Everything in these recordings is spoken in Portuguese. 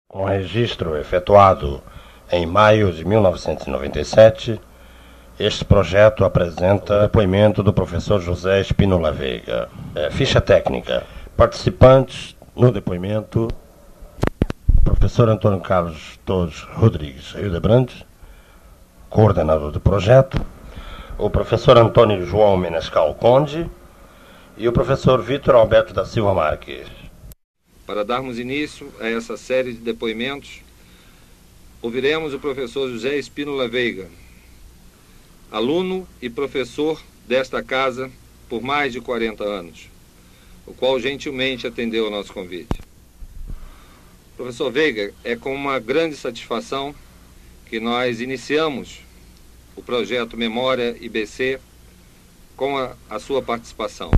Com registro efetuado em maio de 1997, este projeto apresenta o depoimento do professor José Spínola Veiga. Ficha técnica. Participantes no depoimento: professor Antônio Carlos Torres Rodrigues Hildebrandt, coordenador do projeto, o professor Antônio João Menescal Conde e o professor Vitor Alberto da Silva Marques. Para darmos início a essa série de depoimentos, ouviremos o professor José Spínola Veiga, aluno e professor desta casa por mais de 40 anos, o qual gentilmente atendeu ao nosso convite. Professor Veiga, é com uma grande satisfação que nós iniciamos o projeto Memória IBC com a sua participação.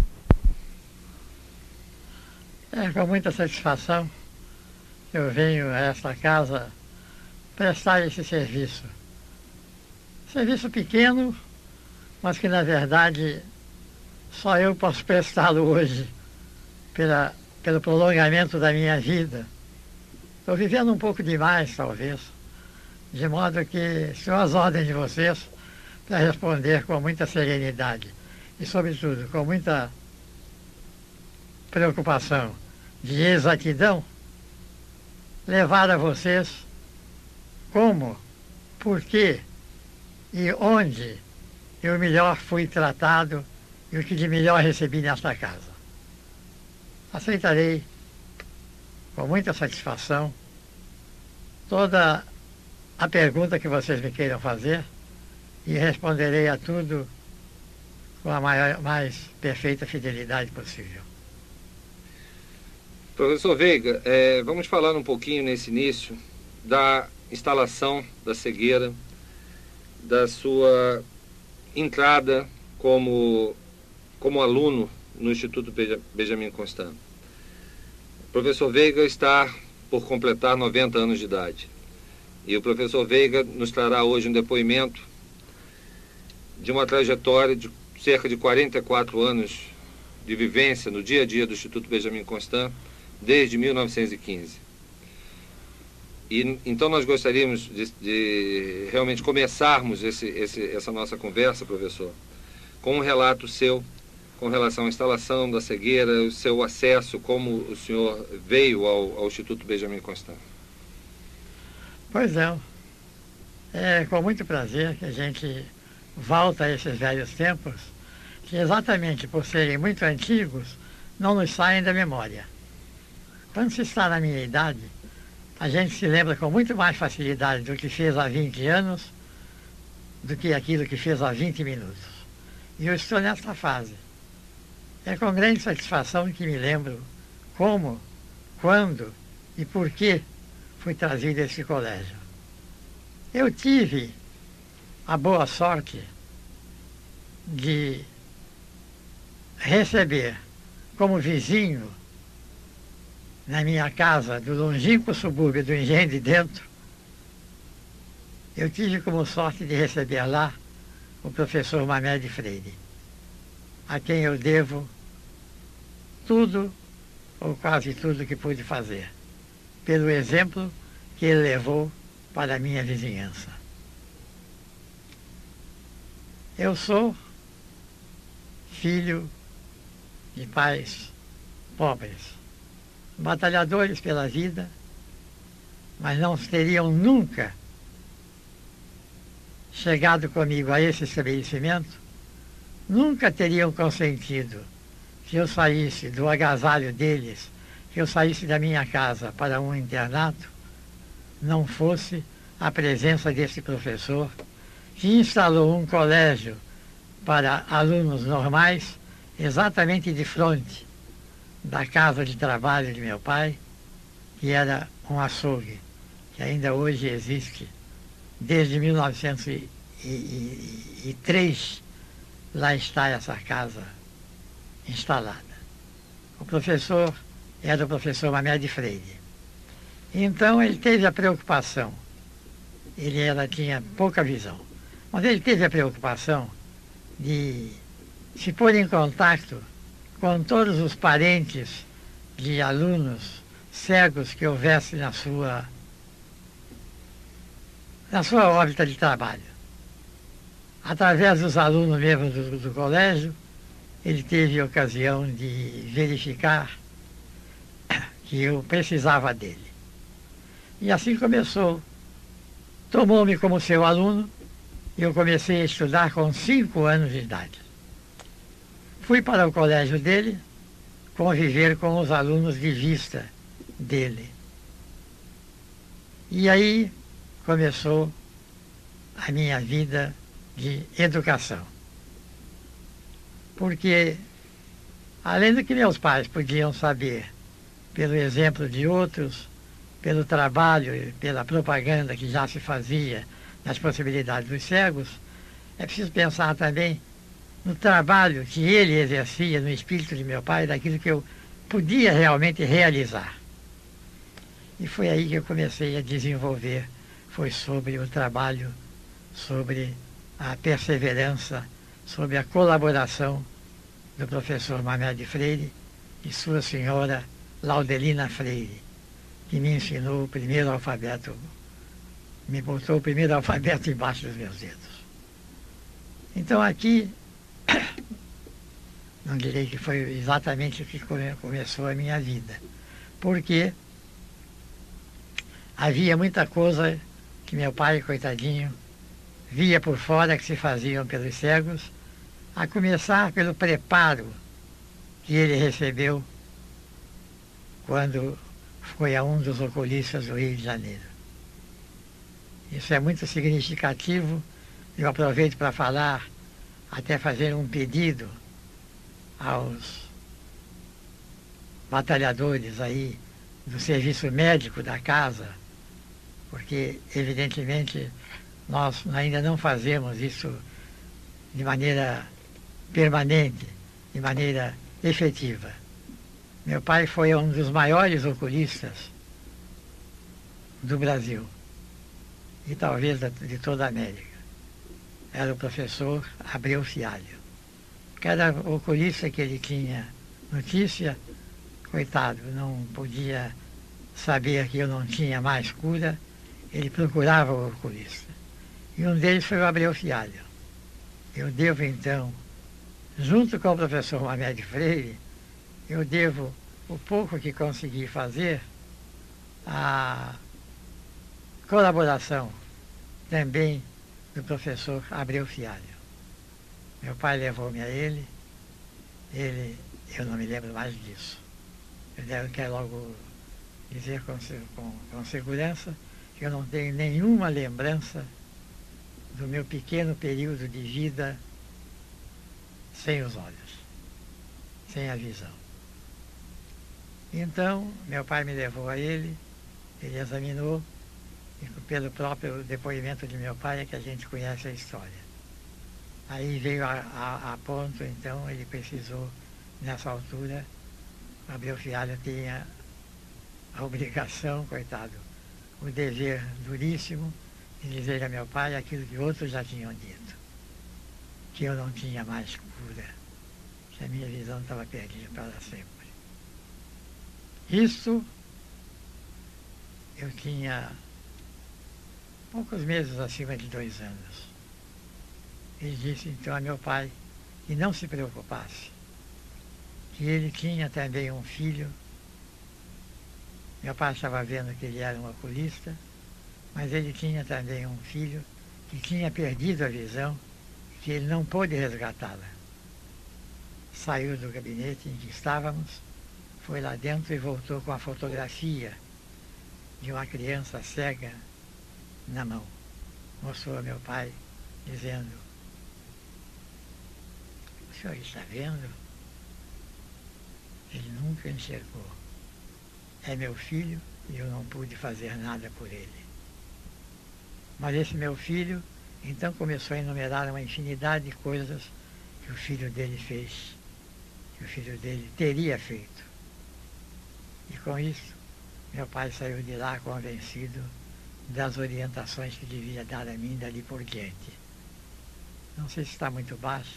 É com muita satisfação que eu venho a esta casa prestar esse serviço. Serviço pequeno, mas que na verdade só eu posso prestá-lo hoje pelo prolongamento da minha vida. Estou vivendo um pouco demais, talvez, de modo que estou às ordens de vocês para responder com muita serenidade e, sobretudo, com muita preocupação de exatidão, levar a vocês como, por quê e onde eu melhor fui tratado e o que de melhor recebi nesta casa. Aceitarei com muita satisfação toda a pergunta que vocês me queiram fazer e responderei a tudo com a mais perfeita fidelidade possível. Professor Veiga, vamos falar um pouquinho nesse início da instalação da cegueira, da sua entrada como aluno no Instituto Benjamin Constant. O professor Veiga está por completar 90 anos de idade. E o professor Veiga nos trará hoje um depoimento de uma trajetória de cerca de 44 anos de vivência no dia a dia do Instituto Benjamin Constant, desde 1915. E então nós gostaríamos de realmente começarmos essa nossa conversa, professor, com um relato seu com relação à instalação da cegueira, o seu acesso, como o senhor veio ao Instituto Benjamin Constant. Pois é com muito prazer que a gente volta a esses velhos tempos, que exatamente por serem muito antigos, não nos saem da memória. Quando se está na minha idade, a gente se lembra com muito mais facilidade do que fez há 20 anos do que aquilo que fez há 20 minutos. E eu estou nesta fase. É com grande satisfação que me lembro como, quando e por que fui trazido a esse colégio. Eu tive a boa sorte de receber como vizinho na minha casa do longínquo subúrbio do Engenho de Dentro. Eu tive como sorte de receber lá o professor Mamed Freire, a quem eu devo tudo, ou quase tudo que pude fazer, pelo exemplo que ele levou para a minha vizinhança. Eu sou filho de pais pobres, batalhadores pela vida, mas não teriam nunca chegado comigo a esse estabelecimento, nunca teriam consentido que eu saísse do agasalho deles, que eu saísse da minha casa para um internato, não fosse a presença desse professor que instalou um colégio para alunos normais exatamente de frente da casa de trabalho de meu pai, que era um açougue, que ainda hoje existe. Desde 1903, lá está essa casa instalada. O professor era o professor Mamed Freire. Então ele teve a preocupação, tinha pouca visão, mas ele teve a preocupação de se pôr em contato com todos os parentes de alunos cegos que houvesse na sua na sua órbita de trabalho. Através dos alunos mesmo do colégio, ele teve a ocasião de verificar que eu precisava dele. E assim começou. Tomou-me como seu aluno e eu comecei a estudar com 5 anos de idade. Fui para o colégio dele conviver com os alunos de vista dele. E aí começou a minha vida de educação. Porque, além do que meus pais podiam saber, pelo exemplo de outros, pelo trabalho e pela propaganda que já se fazia nas possibilidades dos cegos, é preciso pensar também no trabalho que ele exercia no espírito de meu pai, daquilo que eu podia realmente realizar. E foi aí que eu comecei a desenvolver, foi sobre o trabalho, sobre a perseverança, sobre a colaboração do professor Mamed Freire e sua senhora Laudelina Freire, que me ensinou o primeiro alfabeto, me botou o primeiro alfabeto embaixo dos meus dedos. Então aqui, não direi que foi exatamente o que começou a minha vida, porque havia muita coisa que meu pai, coitadinho, via por fora que se faziam pelos cegos, a começar pelo preparo que ele recebeu quando foi a um dos oculistas do Rio de Janeiro. Isso é muito significativo. Eu aproveito para falar, até fazer um pedido aos batalhadores aí do serviço médico da casa, porque evidentemente nós ainda não fazemos isso de maneira permanente, de maneira efetiva. Meu pai foi um dos maiores oculistas do Brasil e talvez de toda a América. Era o professor Abreu Fialho. Cada oculista que ele tinha notícia, coitado, não podia saber que eu não tinha mais cura, ele procurava o oculista. E um deles foi o Abreu Fialho. Eu devo então, junto com o professor Mamed Freire, eu devo o pouco que consegui fazer à colaboração também do professor Abreu Fialho. Meu pai levou-me a ele, eu não me lembro mais disso. Eu quero logo dizer com segurança que eu não tenho nenhuma lembrança do meu pequeno período de vida sem os olhos, sem a visão. Então, meu pai me levou a ele, ele examinou, e pelo próprio depoimento de meu pai é que a gente conhece a história. Aí veio a ponto, então, ele precisou, nessa altura, Abreu Fialho tinha a obrigação, coitado, o dever duríssimo de dizer a meu pai aquilo que outros já tinham dito, que eu não tinha mais cura, que a minha visão estava perdida para sempre. Isso eu tinha poucos meses acima de 2 anos. Ele disse então a meu pai que não se preocupasse, que ele tinha também um filho. Meu pai estava vendo que ele era um oculista, mas ele tinha também um filho que tinha perdido a visão, que ele não pôde resgatá-la. Saiu do gabinete em que estávamos, foi lá dentro e voltou com a fotografia de uma criança cega na mão. Mostrou a meu pai, dizendo: o senhor está vendo? Ele nunca enxergou. É meu filho e eu não pude fazer nada por ele. Mas esse meu filho, então, começou a enumerar uma infinidade de coisas que o filho dele fez, que o filho dele teria feito. E com isso, meu pai saiu de lá convencido das orientações que devia dar a mim dali por diante. Não sei se está muito baixo.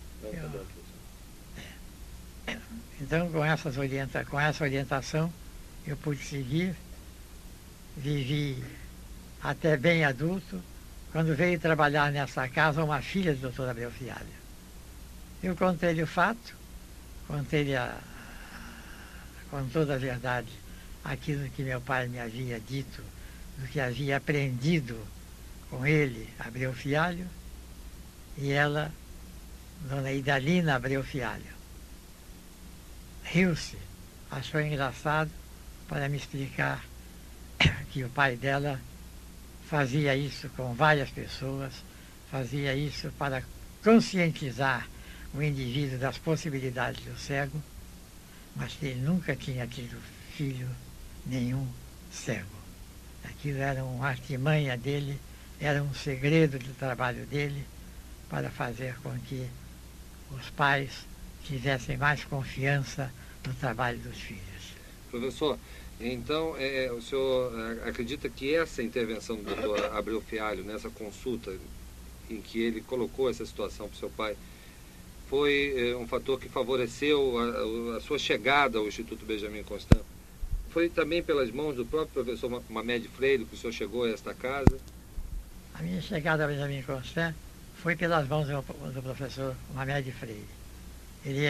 Então, com essa orientação, eu pude seguir, vivi até bem adulto, quando veio trabalhar nessa casa uma filha do doutor Abreu Fialho. Eu contei-lhe o fato, contei-lhe com toda a verdade aquilo que meu pai me havia dito, do que havia aprendido com ele, Abreu Fialho, e ela, dona Idalina Abreu Fialho, riu-se, achou engraçado para me explicar que o pai dela fazia isso com várias pessoas, fazia isso para conscientizar o indivíduo das possibilidades do cego, mas que ele nunca tinha tido filho nenhum cego. Aquilo era uma artimanha dele, era um segredo do trabalho dele para fazer com que os pais tivessem mais confiança no trabalho dos filhos. Professor, então o senhor acredita que essa intervenção do doutor Abreu Fialho, nessa consulta em que ele colocou essa situação para o seu pai, foi um fator que favoreceu a sua chegada ao Instituto Benjamin Constant? Foi também pelas mãos do próprio professor Mamed Freire que o senhor chegou a esta casa? A minha chegada ao Benjamin Constant foi pelas mãos do professor Mamed Freire. Ele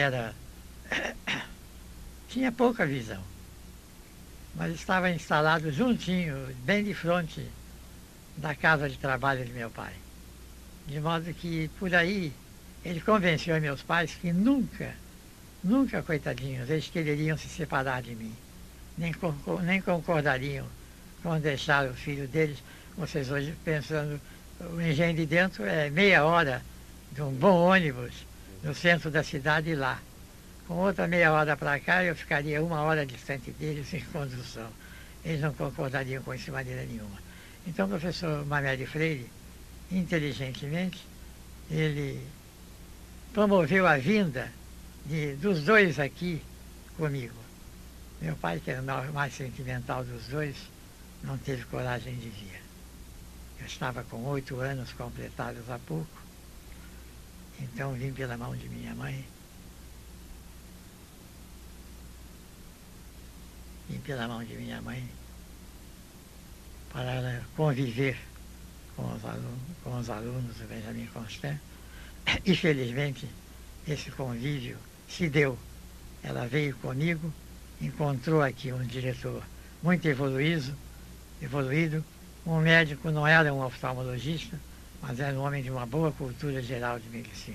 tinha pouca visão, mas estava instalado juntinho, bem de frente da casa de trabalho de meu pai. De modo que, por aí, ele convenceu meus pais que nunca, coitadinhos, eles quereriam se separar de mim. Nem concordariam com deixar o filho deles. Vocês hoje pensando, o Engenho de Dentro é meia hora de um bom ônibus no centro da cidade e lá. Com outra meia hora para cá, eu ficaria 1 hora distante deles em condução. Eles não concordariam com isso de maneira nenhuma. Então o professor Mamed Freire, inteligentemente, ele promoveu a vinda dos dois aqui comigo. Meu pai, que era o mais sentimental dos dois, não teve coragem de vir. Eu estava com 8 anos completados há pouco, então vim pela mão de minha mãe. Vim pela mão de minha mãe para ela conviver com os alunos do Benjamin Constant. E, felizmente, esse convívio se deu. Ela veio comigo, encontrou aqui um diretor muito evoluído, um médico, não era um oftalmologista, mas era um homem de uma boa cultura geral de medicina.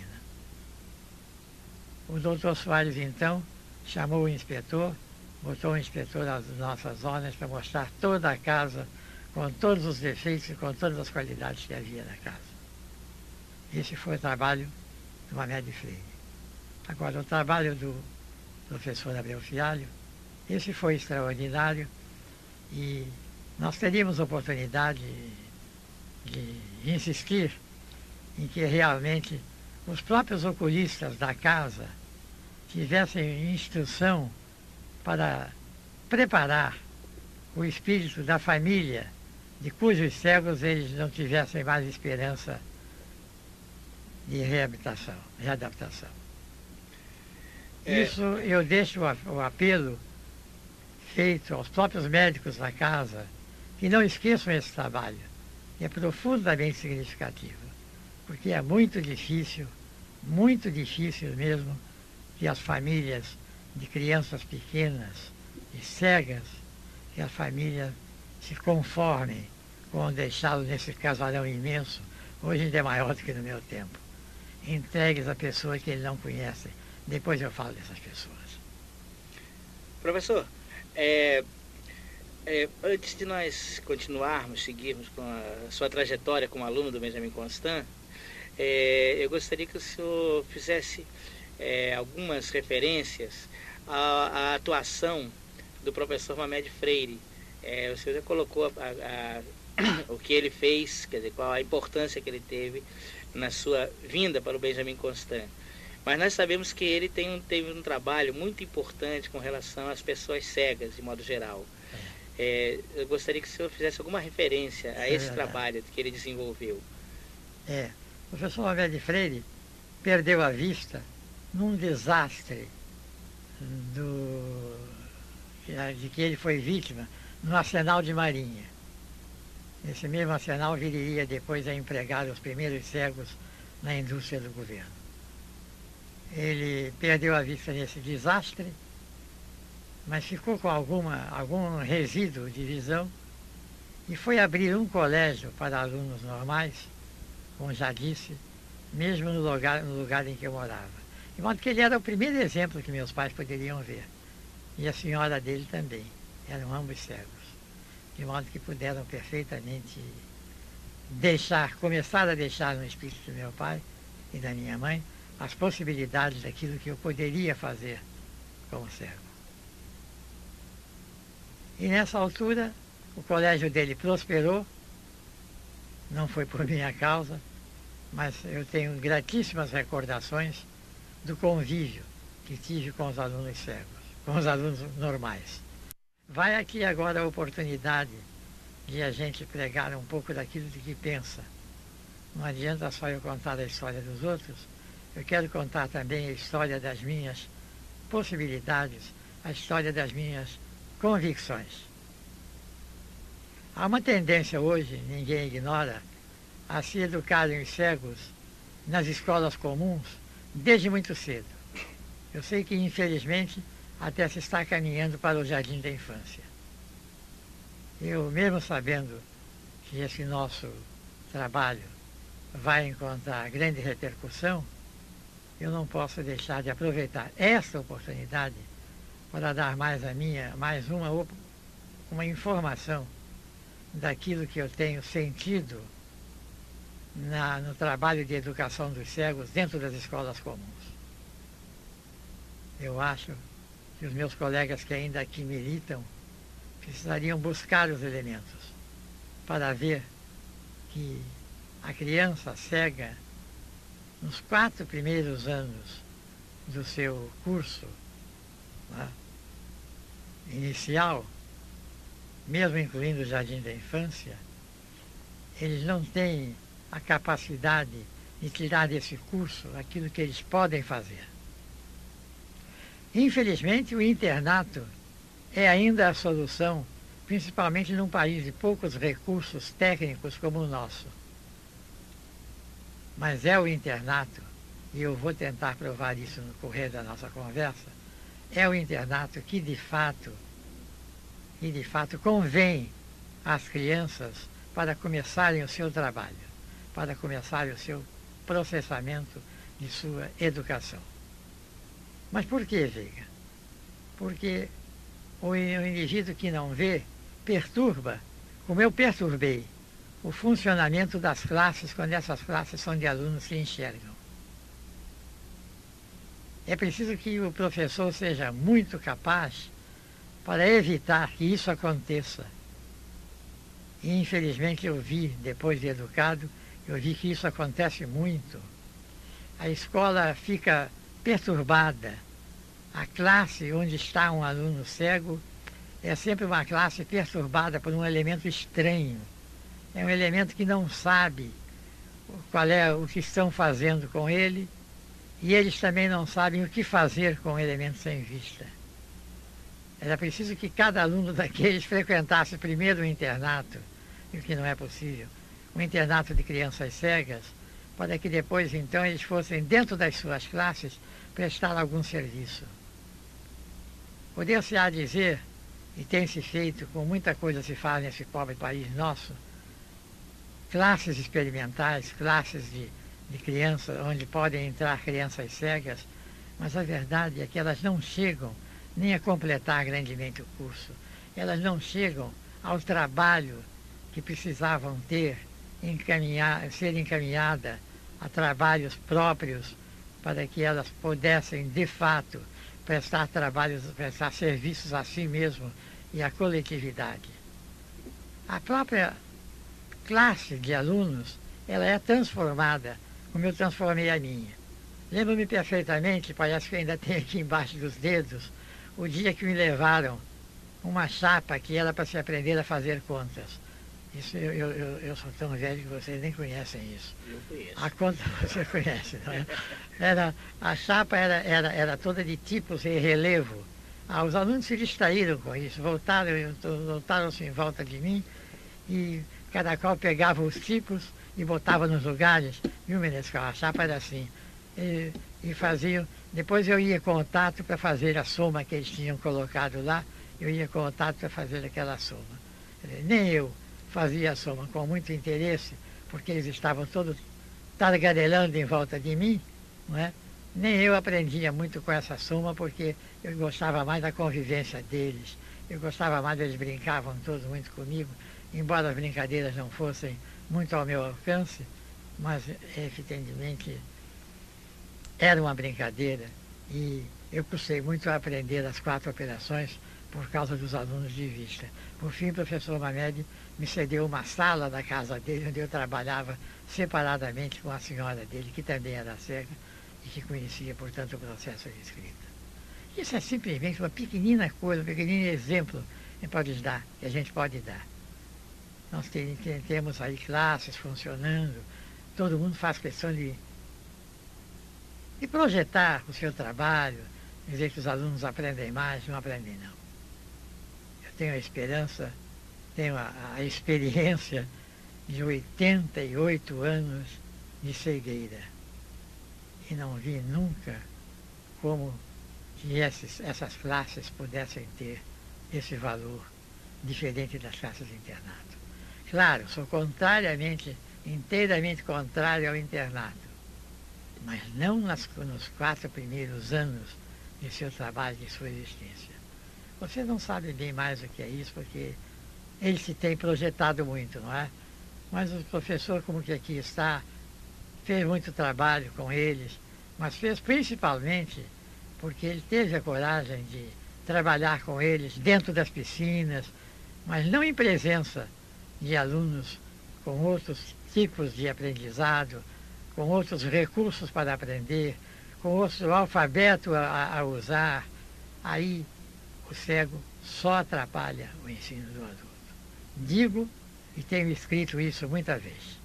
O doutor Soares, então, chamou o inspetor, botou o inspetor nas nossas ordens para mostrar toda a casa, com todos os defeitos e com todas as qualidades que havia na casa. Esse foi o trabalho do Mamed Freire. Agora, o trabalho do professor Abreu Fialho, esse foi extraordinário e nós teríamos oportunidade de insistir em que realmente os próprios oculistas da casa tivessem instrução para preparar o espírito da família de cujos cegos eles não tivessem mais esperança de readaptação. Isso eu deixo o apelo feito aos próprios médicos da casa, que não esqueçam esse trabalho, que é profundamente significativo, porque é muito difícil mesmo, que as famílias de crianças pequenas e cegas, que as famílias se conformem com deixá-lo nesse casarão imenso, hoje ainda é maior do que no meu tempo, entregues a pessoa que ele não conhece. Depois eu falo dessas pessoas. Professor, antes de nós seguirmos com a sua trajetória como aluno do Benjamin Constant, eu gostaria que o senhor fizesse algumas referências à atuação do professor Mamed Freire. O senhor já colocou o que ele fez, quer dizer, qual a importância que ele teve na sua vinda para o Benjamin Constant. Mas nós sabemos que ele teve um trabalho muito importante com relação às pessoas cegas, de modo geral. Eu gostaria que o senhor fizesse alguma referência a esse trabalho que ele desenvolveu. O professor Mamed Freire perdeu a vista num desastre de que ele foi vítima no Arsenal de Marinha. Esse mesmo Arsenal viria depois a empregar os primeiros cegos na indústria do governo. Ele perdeu a vista nesse desastre, mas ficou com algum resíduo de visão e foi abrir um colégio para alunos normais, como já disse, mesmo no lugar em que eu morava. De modo que ele era o primeiro exemplo que meus pais poderiam ver. E a senhora dele também. Eram ambos cegos. De modo que puderam perfeitamente começar a deixar no espírito do meu pai e da minha mãe as possibilidades daquilo que eu poderia fazer como cego. E nessa altura, o colégio dele prosperou, não foi por minha causa, mas eu tenho gratíssimas recordações do convívio que tive com os alunos cegos, com os alunos normais. Vai aqui agora a oportunidade de a gente pregar um pouco daquilo de que pensa. Não adianta só eu contar a história dos outros, eu quero contar também a história das minhas possibilidades, a história das minhas convicções. Há uma tendência hoje, ninguém ignora, a se educarem os cegos nas escolas comuns desde muito cedo. Eu sei que, infelizmente, até se está caminhando para o jardim da infância. Eu, mesmo sabendo que esse nosso trabalho vai encontrar grande repercussão, eu não posso deixar de aproveitar esta oportunidade para dar mais uma informação daquilo que eu tenho sentido no trabalho de educação dos cegos dentro das escolas comuns. Eu acho que os meus colegas que ainda aqui militam precisariam buscar os elementos para ver que a criança cega, nos 4 primeiros anos do seu curso, né, inicial, mesmo incluindo o jardim da infância, eles não têm a capacidade de tirar desse curso aquilo que eles podem fazer. Infelizmente, o internato é ainda a solução, principalmente num país de poucos recursos técnicos como o nosso. Mas é o internato, e eu vou tentar provar isso no correr da nossa conversa, é o internato que de fato convém às crianças para começarem o seu trabalho, para começarem o seu processamento de sua educação. Mas por que, Veiga? Porque o indivíduo que não vê perturba, como eu perturbei, o funcionamento das classes quando essas classes são de alunos que enxergam. É preciso que o professor seja muito capaz para evitar que isso aconteça. E infelizmente eu vi, depois de educado, eu vi que isso acontece muito. A escola fica perturbada. A classe onde está um aluno cego é sempre uma classe perturbada por um elemento estranho. É um elemento que não sabe qual é o que estão fazendo com ele e eles também não sabem o que fazer com o elemento sem vista. Era preciso que cada aluno daqueles frequentasse primeiro o internato, o que não é possível, um internato de crianças cegas, para que depois então eles fossem dentro das suas classes prestar algum serviço. Poder-se-á dizer, e tem se feito, com muita coisa se faz nesse pobre país nosso, classes experimentais, classes de crianças, onde podem entrar crianças cegas, mas a verdade é que elas não chegam nem a completar grandemente o curso. Elas não chegam ao trabalho que precisavam ter, ser encaminhada a trabalhos próprios para que elas pudessem, de fato, prestar serviços a si mesmo e à coletividade. A própria classe de alunos, ela é transformada, como eu transformei a minha. Lembro-me perfeitamente, parece que ainda tem aqui embaixo dos dedos, o dia que me levaram uma chapa que era para se aprender a fazer contas. Isso eu sou tão velho que vocês nem conhecem isso. Eu conheço. A conta você conhece, não é? A chapa era toda de tipos em relevo. Os alunos se distraíram com isso, voltaram-se em volta de mim e cada qual pegava os tipos e botava nos lugares, viu, Menescal? A chapa era assim. E faziam. Depois eu ia com o Tato para fazer a soma que eles tinham colocado lá, eu ia com o Tato para fazer aquela soma. Nem eu fazia a soma com muito interesse, porque eles estavam todos targarelando em volta de mim, não é? Nem eu aprendia muito com essa soma, porque eu gostava mais da convivência deles, eu gostava mais, eles brincavam todos muito comigo, embora as brincadeiras não fossem muito ao meu alcance, mas evidentemente era uma brincadeira e eu custei muito a aprender as 4 operações por causa dos alunos de vista. Por fim, o professor Mamed me cedeu uma sala da casa dele, onde eu trabalhava separadamente com a senhora dele, que também era cega e que conhecia, portanto, o processo de escrita. Isso é simplesmente uma pequenina coisa, um pequenino exemplo que a gente pode dar. Nós temos aí classes funcionando, todo mundo faz questão de projetar o seu trabalho, dizer que os alunos aprendem mais, não aprendem não. Eu tenho a esperança, tenho a experiência de 88 anos de cegueira e não vi nunca como que essas classes pudessem ter esse valor diferente das classes de internato. Claro, sou inteiramente contrário ao internato, mas não nos 4 primeiros anos de seu trabalho, de sua existência. Você não sabe bem mais o que é isso, porque ele se tem projetado muito, não é? Mas o professor, como que aqui está, fez muito trabalho com eles, mas fez principalmente porque ele teve a coragem de trabalhar com eles dentro das piscinas, mas não em presença de alunos com outros tipos de aprendizado, com outros recursos para aprender, com outro alfabeto a usar. Aí o cego só atrapalha o ensino do adulto. Digo e tenho escrito isso muita vez.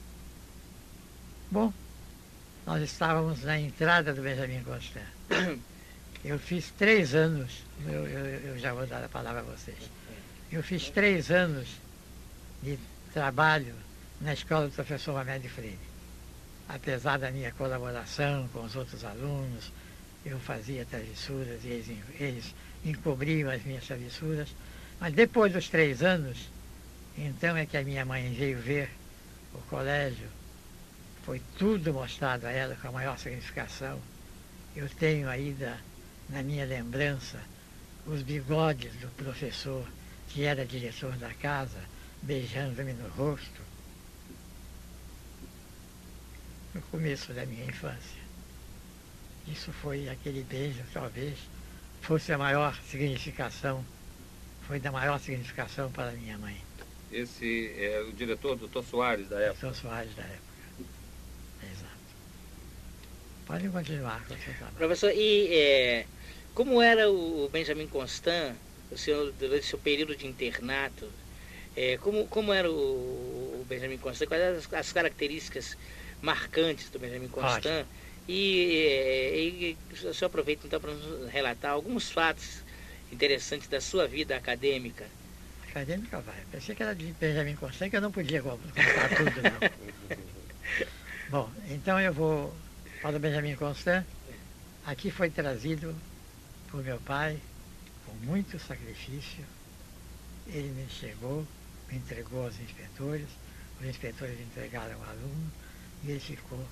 Bom, nós estávamos na entrada do Benjamin Constant. Eu fiz 3 anos, eu já vou dar a palavra a vocês. Eu fiz 3 anos de trabalho na escola do professor Mamed Freire. Apesar da minha colaboração com os outros alunos, eu fazia travessuras e eles encobriam as minhas travessuras. Mas depois dos 3 anos, então é que a minha mãe veio ver o colégio. Foi tudo mostrado a ela com a maior significação. Eu tenho aí na minha lembrança os bigodes do professor, que era diretor da casa, beijando-me no rosto, no começo da minha infância. Isso foi aquele beijo, talvez fosse a maior significação, foi da maior significação para a minha mãe. Esse é o diretor, Dr. Soares, da época? Dr. Soares, da época. Exato. Pode continuar com o seu trabalho. Professor, e como era o Benjamin Constant, o senhor, durante o seu período de internato, como era o Benjamin Constant? Quais eram as características marcantes do Benjamin Constant? E o senhor aproveita então para nos relatar alguns fatos interessantes da sua vida acadêmica. Acadêmica vai. Pensei que era de Benjamin Constant, que eu não podia contar tudo, não. Bom, então eu vou para o Benjamin Constant. Aqui foi trazido por meu pai, com muito sacrifício. Ele me chegou, me entregou aos inspetores, os inspetores entregaram o aluno e ele ficou,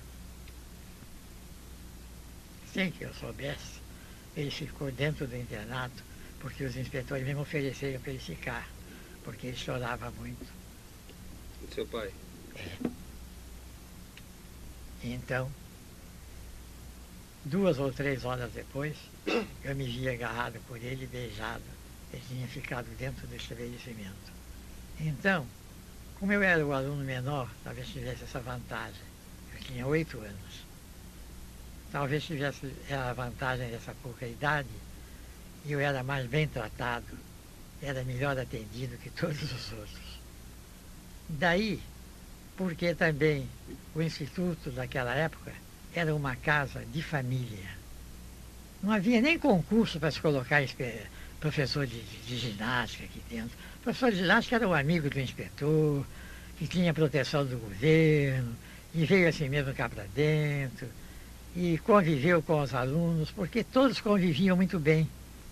sem que eu soubesse, ele ficou dentro do internato, porque os inspetores me ofereceram para ele ficar, porque ele chorava muito. O seu pai? Então, 2 ou 3 horas depois, eu me vi agarrado por ele, beijado. Ele tinha ficado dentro do estabelecimento. Então, como eu era o aluno menor, talvez tivesse essa vantagem. Eu tinha 8 anos. Talvez tivesse a vantagem dessa pouca idade, e eu era mais bem tratado, era melhor atendido que todos os outros. Daí, porque também o instituto daquela época era uma casa de família. Não havia nem concurso para se colocar professor de ginástica aqui dentro. O professor de ginástica era o amigo do inspetor, que tinha proteção do governo, e veio assim mesmo cá para dentro, e conviveu com os alunos, porque todos conviviam muito bem.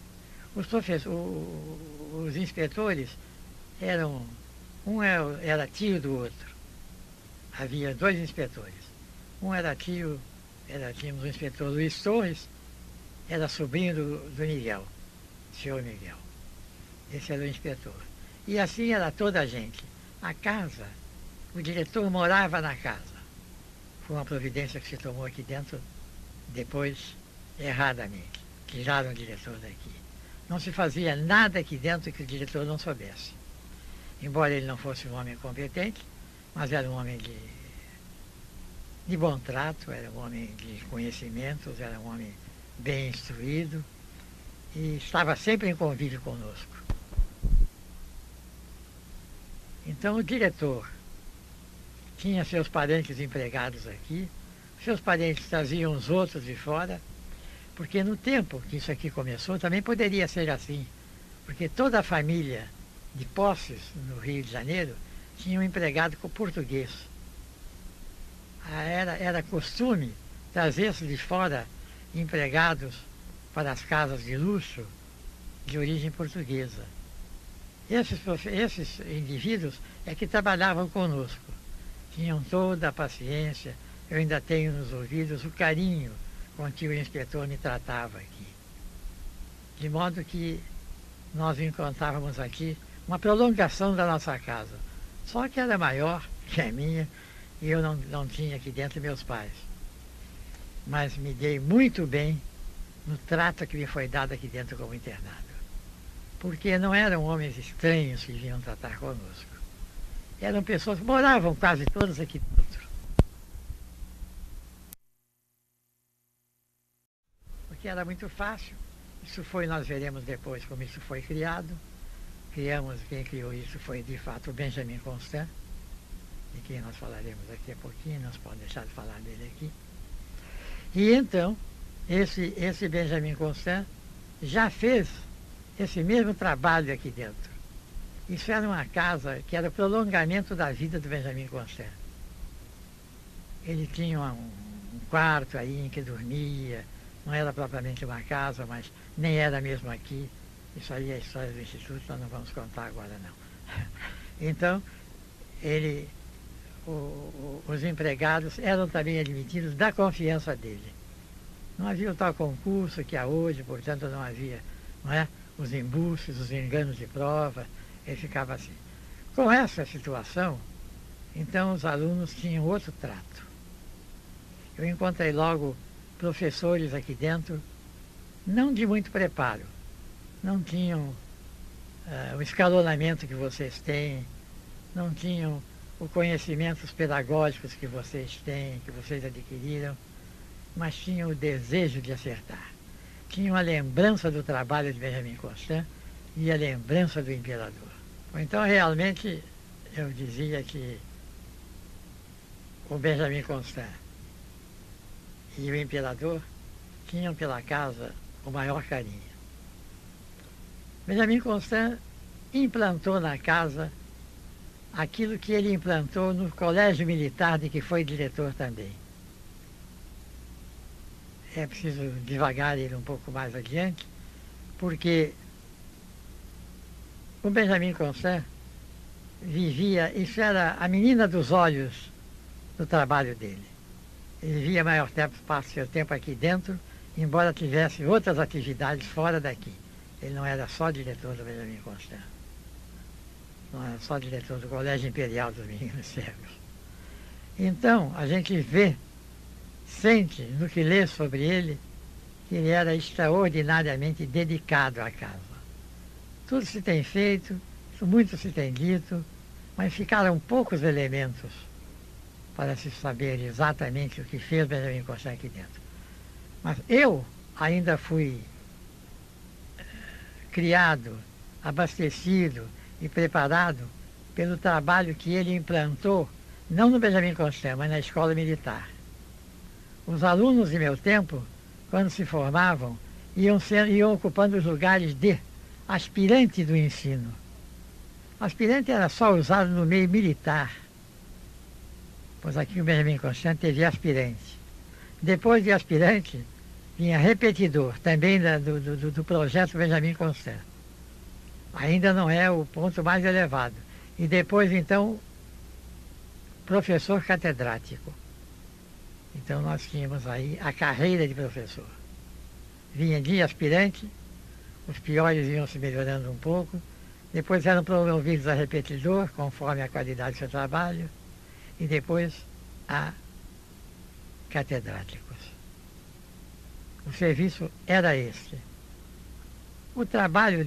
Os inspetores eram, era tio do outro. Havia dois inspetores. Um era tio, tínhamos o inspetor Luiz Torres, era sobrinho do Miguel, senhor Miguel. Esse era o inspetor. E assim era toda a gente. A casa, o diretor morava na casa. Foi uma providência que se tomou aqui dentro, depois, erradamente. Tiraram o diretor daqui. Não se fazia nada aqui dentro que o diretor não soubesse. Embora ele não fosse um homem competente, mas era um homem de bom trato, era um homem de conhecimentos, era um homem bem instruído e estava sempre em convívio conosco. Então o diretor tinha seus parentes empregados aqui, seus parentes traziam os outros de fora, porque no tempo que isso aqui começou também poderia ser assim, porque toda a família de Posses, no Rio de Janeiro, tinha um empregado português. Era costume trazer-se de fora empregados para as casas de luxo de origem portuguesa. Esses indivíduos é que trabalhavam conosco. Tinham toda a paciência, eu ainda tenho nos ouvidos o carinho com que o inspetor me tratava aqui. De modo que nós encontrávamos aqui uma prolongação da nossa casa. Só que era maior que a minha e eu não tinha aqui dentro meus pais. Mas me dei muito bem no trato que me foi dado aqui dentro como internado. Porque não eram homens estranhos que vinham tratar conosco. Eram pessoas que moravam quase todas aqui dentro. Porque era muito fácil. Isso foi, nós veremos depois como isso foi criado. Quem criou isso foi de fato o Benjamin Constant, de quem nós falaremos daqui a pouquinho, não se pode deixar de falar dele aqui. E então, esse Benjamin Constant já fez esse mesmo trabalho aqui dentro. Isso era uma casa que era o prolongamento da vida do Benjamin Constant. Ele tinha um quarto aí em que dormia, não era propriamente uma casa, mas nem era mesmo aqui. Isso aí é a história do Instituto, nós não vamos contar agora não. Então, os empregados eram também admitidos da confiança dele. Não havia o tal concurso que há hoje, portanto não havia, não é? Os embustes, os enganos de prova, ele ficava assim. Com essa situação, então os alunos tinham outro trato. Eu encontrei logo professores aqui dentro, não de muito preparo, não tinham o escalonamento que vocês têm, não tinham os conhecimentos pedagógicos que vocês têm, que vocês adquiriram, mas tinham o desejo de acertar. Tinham a lembrança do trabalho de Benjamin Constant e a lembrança do imperador. Então, realmente, eu dizia que o Benjamin Constant e o imperador tinham pela casa o maior carinho. Benjamin Constant implantou na casa aquilo que ele implantou no colégio militar de que foi diretor também. É preciso devagar ir um pouco mais adiante, porque o Benjamin Constant vivia, isso era a menina dos olhos do trabalho dele. Ele vivia a maior parte do seu tempo aqui dentro, embora tivesse outras atividades fora daqui. Ele não era só diretor do Benjamin Constant. Não era só diretor do Colégio Imperial dos Meninos Cegos. Então, a gente vê, sente, no que lê sobre ele, que ele era extraordinariamente dedicado à casa. Tudo se tem feito, muito se tem dito, mas ficaram poucos elementos para se saber exatamente o que fez Benjamin Constant aqui dentro. Mas eu ainda fui criado, abastecido e preparado pelo trabalho que ele implantou, não no Benjamin Constant, mas na escola militar. Os alunos de meu tempo, quando se formavam, iam ocupando os lugares de aspirante do ensino. Aspirante era só usado no meio militar, pois aqui o Benjamin Constant teve aspirante. Depois de aspirante, vinha repetidor, também do projeto Benjamin Constant. Ainda não é o ponto mais elevado. E depois, então, professor catedrático. Então nós tínhamos aí a carreira de professor. Vinha de aspirante, os piores iam se melhorando um pouco, depois eram promovidos a repetidor, conforme a qualidade do seu trabalho, e depois a catedráticos. O serviço era este. O trabalho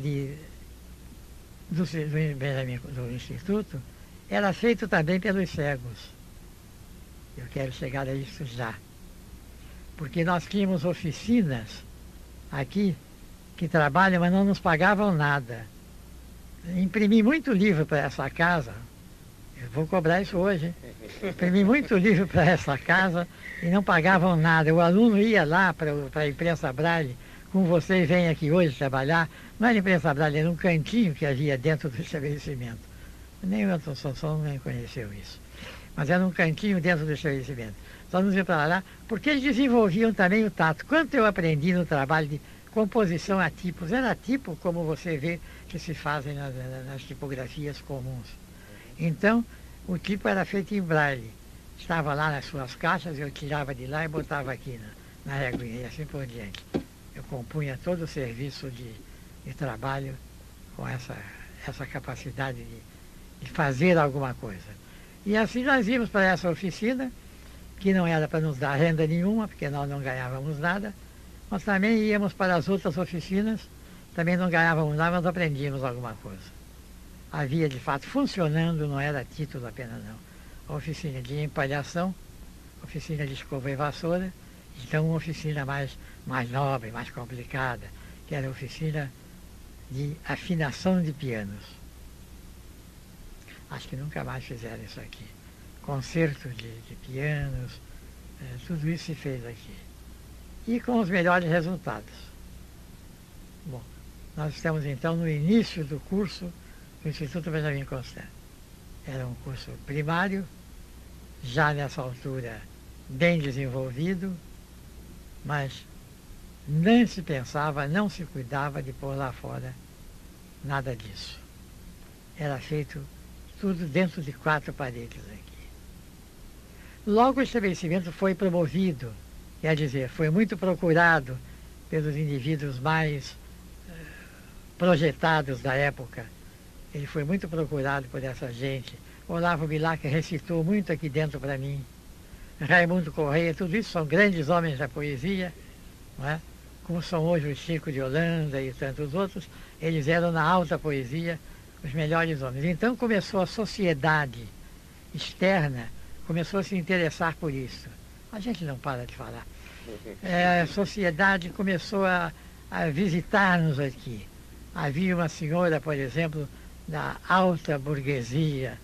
do Instituto era feito também pelos cegos. Eu quero chegar a isso já. Porque nós tínhamos oficinas aqui que trabalham, mas não nos pagavam nada. Imprimi muito livro para essa casa, eu vou cobrar isso hoje, hein? Imprimi muito livro para essa casa e não pagavam nada. O aluno ia lá para a imprensa Braille, como vocês vêm aqui hoje trabalhar, não era imprensa Braille, era um cantinho que havia dentro do estabelecimento. Nem o Antônio Sansão nem conheceu isso. Mas era um cantinho dentro do estabelecimento. Nós nos íamos para lá, porque eles desenvolviam também o tato. Quanto eu aprendi no trabalho de composição a tipos, era tipo como você vê que se fazem nas tipografias comuns. Então, o tipo era feito em braille. Estava lá nas suas caixas, eu tirava de lá e botava aqui na réguinha e assim por diante. Eu compunha todo o serviço de trabalho com essa capacidade de fazer alguma coisa. E assim nós íamos para essa oficina, que não era para nos dar renda nenhuma, porque nós não ganhávamos nada, mas também íamos para as outras oficinas, também não ganhávamos nada, mas aprendíamos alguma coisa. Havia de fato funcionando, não era título apenas não. A oficina de empalhação, oficina de escova e vassoura, então uma oficina mais nobre, mais complicada, que era a oficina de afinação de pianos. Acho que nunca mais fizeram isso aqui. Concerto de pianos, tudo isso se fez aqui. E com os melhores resultados. Bom, nós estamos então no início do curso do Instituto Benjamin Constant. Era um curso primário, já nessa altura bem desenvolvido, mas não se pensava, não se cuidava de pôr lá fora nada disso. Era feito tudo dentro de 4 paredes aqui. Logo o estabelecimento foi promovido, quer dizer, foi muito procurado pelos indivíduos mais projetados da época. Ele foi muito procurado por essa gente. Olavo Bilac recitou muito aqui dentro para mim. Raimundo Correia, tudo isso são grandes homens da poesia, não é? Como são hoje o Chico de Holanda e tantos outros, eles eram na alta poesia os melhores homens. Então começou a sociedade externa, começou a se interessar por isso. A gente não para de falar. A sociedade começou a visitar-nos aqui. Havia uma senhora, por exemplo, da alta burguesia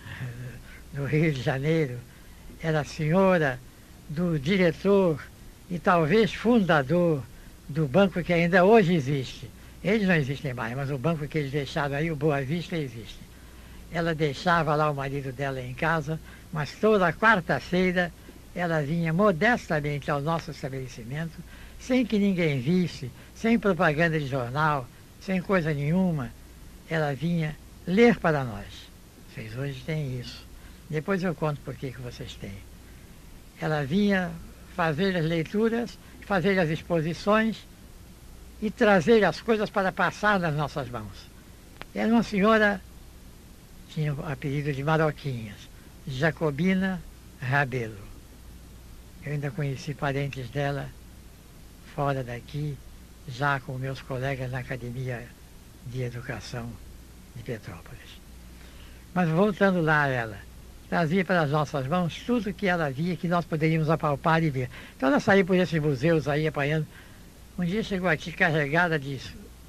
do Rio de Janeiro, era a senhora do diretor e talvez fundador do banco que ainda hoje existe. Eles não existem mais, mas o banco que eles deixaram aí, o Boa Vista, existe. Ela deixava lá o marido dela em casa, mas toda quarta-feira ela vinha modestamente ao nosso estabelecimento, sem que ninguém visse, sem propaganda de jornal, sem coisa nenhuma. Ela vinha ler para nós. Vocês hoje têm isso. Depois eu conto por que vocês têm. Ela vinha fazer as leituras, fazer as exposições e trazer as coisas para passar nas nossas mãos. Era uma senhora, tinha o apelido de Maroquinhas, Jacobina Rabelo. Eu ainda conheci parentes dela fora daqui, já com meus colegas na Academia de Educação de Petrópolis. Mas voltando lá a ela, trazia para as nossas mãos tudo que ela via, que nós poderíamos apalpar e ver. Então ela saía por esses museus aí apanhando. Um dia chegou aqui carregada de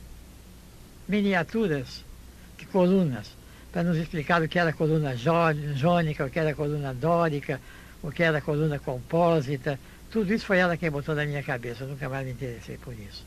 miniaturas de colunas, para nos explicar o que era coluna jônica, o que era coluna dórica, o que era coluna compósita. Tudo isso foi ela quem botou na minha cabeça, eu nunca mais me interessei por isso.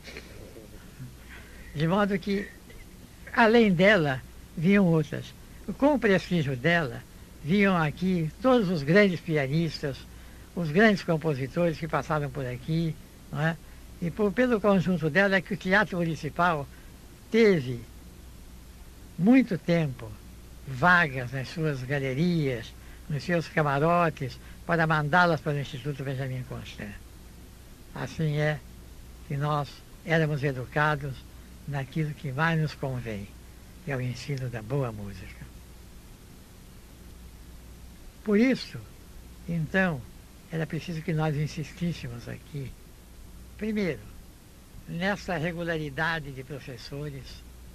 De modo que, além dela, vinham outras. Com o prestígio dela, vinham aqui todos os grandes pianistas, os grandes compositores que passaram por aqui, não é? E pelo conjunto dela é que o Teatro Municipal teve muito tempo vagas nas suas galerias, nos seus camarotes, para mandá-las para o Instituto Benjamin Constant. Assim é que nós éramos educados naquilo que mais nos convém, que é o ensino da boa música. Por isso, então, era preciso que nós insistíssemos aqui, primeiro, nessa regularidade de professores,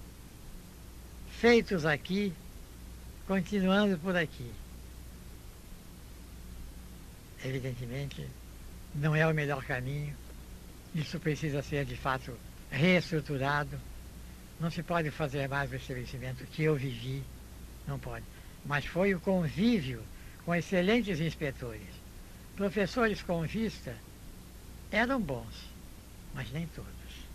feitos aqui, continuando por aqui. Evidentemente, não é o melhor caminho, isso precisa ser, de fato, reestruturado. Não se pode fazer mais o estabelecimento que eu vivi, não pode. Mas foi o convívio com excelentes inspetores. Professores com vista eram bons, mas nem todos.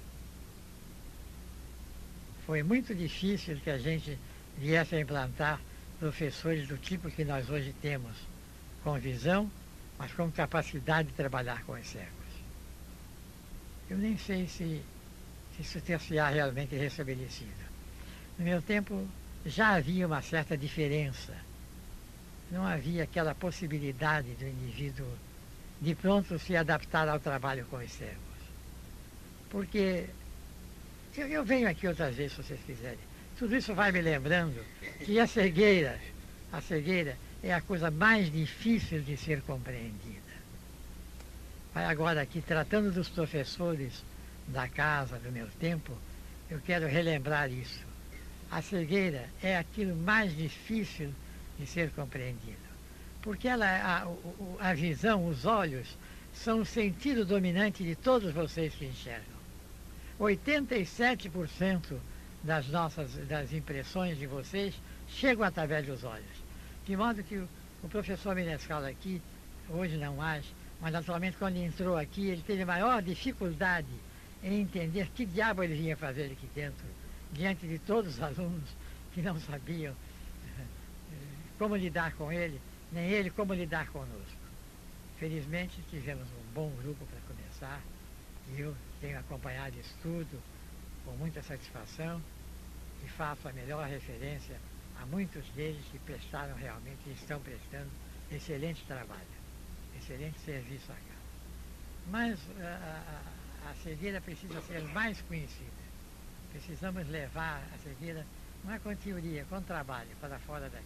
Foi muito difícil que a gente viesse a implantar professores do tipo que nós hoje temos, com visão, mas com capacidade de trabalhar com os cegos. Eu nem sei se isso ter-se-á realmente restabelecido. No meu tempo já havia uma certa diferença. Não havia aquela possibilidade do indivíduo de pronto se adaptar ao trabalho com os cegos. Porque eu venho aqui outras vezes, se vocês quiserem. Tudo isso vai me lembrando que a cegueira é a coisa mais difícil de ser compreendida. Vai agora aqui, tratando dos professores da casa, do meu tempo, eu quero relembrar isso. A cegueira é aquilo mais difícil de ser compreendido. Porque a visão, os olhos, são o sentido dominante de todos vocês que enxergam. 87% das impressões de vocês chegam através dos olhos. De modo que o professor Menescal aqui, hoje não mais, mas naturalmente quando entrou aqui, ele teve maior dificuldade em entender que diabo ele vinha fazer aqui dentro, diante de todos os alunos que não sabiam como lidar com ele, nem ele como lidar conosco. Felizmente tivemos um bom grupo para começar, e eu tenho acompanhado isso tudo com muita satisfação e faço a melhor referência a muitos deles que prestaram realmente e estão prestando excelente trabalho, excelente serviço à casa. Mas a cegueira precisa ser mais conhecida. Precisamos levar a cegueira, não é com teoria, com trabalho, para fora daqui.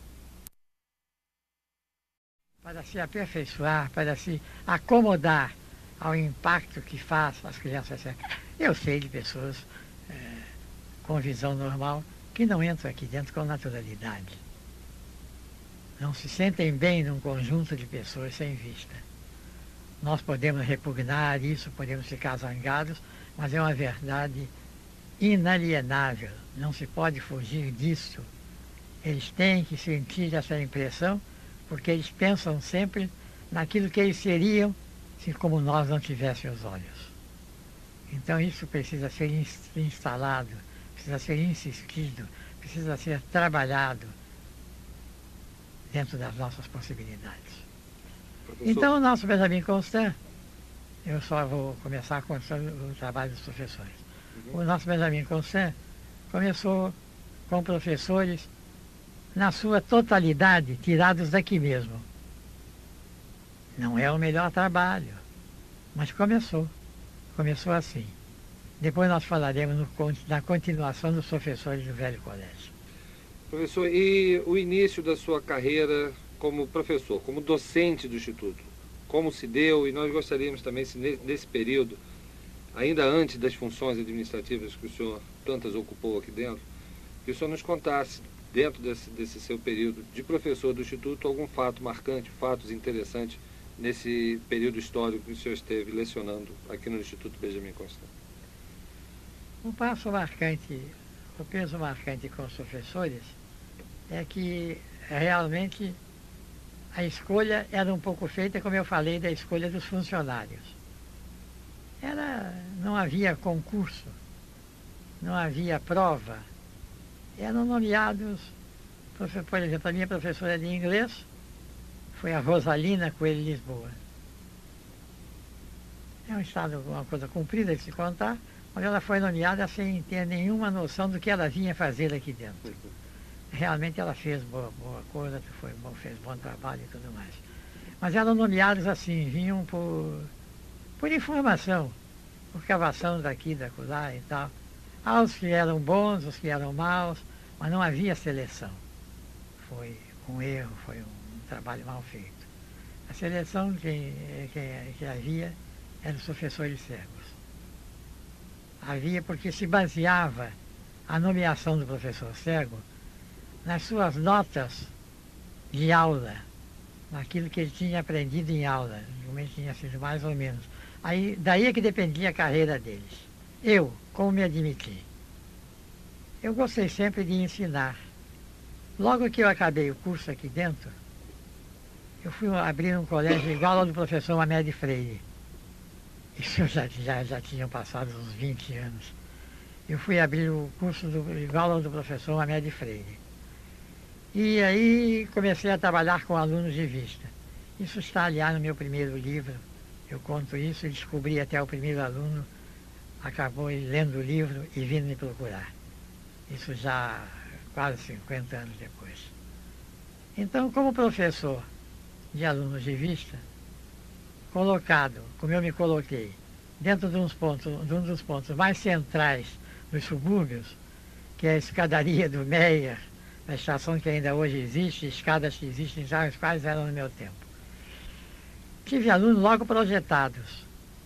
Para se aperfeiçoar, para se acomodar ao impacto que faz as crianças cegas. Eu sei de pessoas com visão normal que não entram aqui dentro com naturalidade. Não se sentem bem num conjunto de pessoas sem vista. Nós podemos repugnar isso, podemos ficar zangados, mas é uma verdade inalienável. Não se pode fugir disso. Eles têm que sentir essa impressão, porque eles pensam sempre naquilo que eles seriam se como nós não tivéssemos olhos. Então isso precisa ser instalado, precisa ser insistido, precisa ser trabalhado dentro das nossas possibilidades. Professor... Então o nosso Benjamin Constant, eu só vou começar contando o trabalho dos professores. O nosso Benjamin Constant começou com professores na sua totalidade, tirados daqui mesmo. Não é o melhor trabalho, mas começou assim. Depois nós falaremos na continuação dos professores do velho colégio. Professor, e o início da sua carreira como professor, como docente do Instituto, como se deu? E nós gostaríamos também, se nesse período, ainda antes das funções administrativas que o senhor tantas ocupou aqui dentro, que o senhor nos contasse, dentro desse seu período de professor do Instituto, algum fato marcante, fatos interessantes nesse período histórico que o senhor esteve lecionando aqui no Instituto Benjamin Constant. O passo marcante, o peso marcante com os professores é que realmente a escolha era um pouco feita, como eu falei, da escolha dos funcionários. Não havia concurso, não havia prova. Eram nomeados, por exemplo, a minha professora de inglês foi a Rosalina Coelho Lisboa. É um estado, uma coisa comprida de se contar, mas ela foi nomeada sem ter nenhuma noção do que ela vinha fazer aqui dentro. Realmente ela fez boa coisa, fez bom trabalho e tudo mais. Mas eram nomeados assim, vinham por informação, por cavação daqui, da acolá e tal. Há os que eram bons, os que eram maus, mas não havia seleção. Foi um erro, foi um trabalho mal feito. A seleção que havia eram os professores cegos. Havia porque se baseava a nomeação do professor cego nas suas notas de aula, naquilo que ele tinha aprendido em aula, realmente tinha sido mais ou menos. Aí, daí é que dependia a carreira deles. Eu, como me admiti? Eu gostei sempre de ensinar. Logo que eu acabei o curso aqui dentro, eu fui abrir um colégio igual ao do professor Mamed Freire. Isso já tinham passado uns 20 anos. Eu fui abrir o curso igual ao do professor Mamed Freire. E aí comecei a trabalhar com alunos de vista. Isso está, aliás, no meu primeiro livro. Eu conto isso e descobri até o primeiro aluno, acabou lendo o livro e vindo me procurar. Isso já quase 50 anos depois. Então, como professor de alunos de vista, colocado, como eu me coloquei, dentro de um dos pontos mais centrais dos subúrbios, que é a escadaria do Meyer, a estação que ainda hoje existe, escadas que existem já, os quais eram no meu tempo. Tive alunos logo projetados.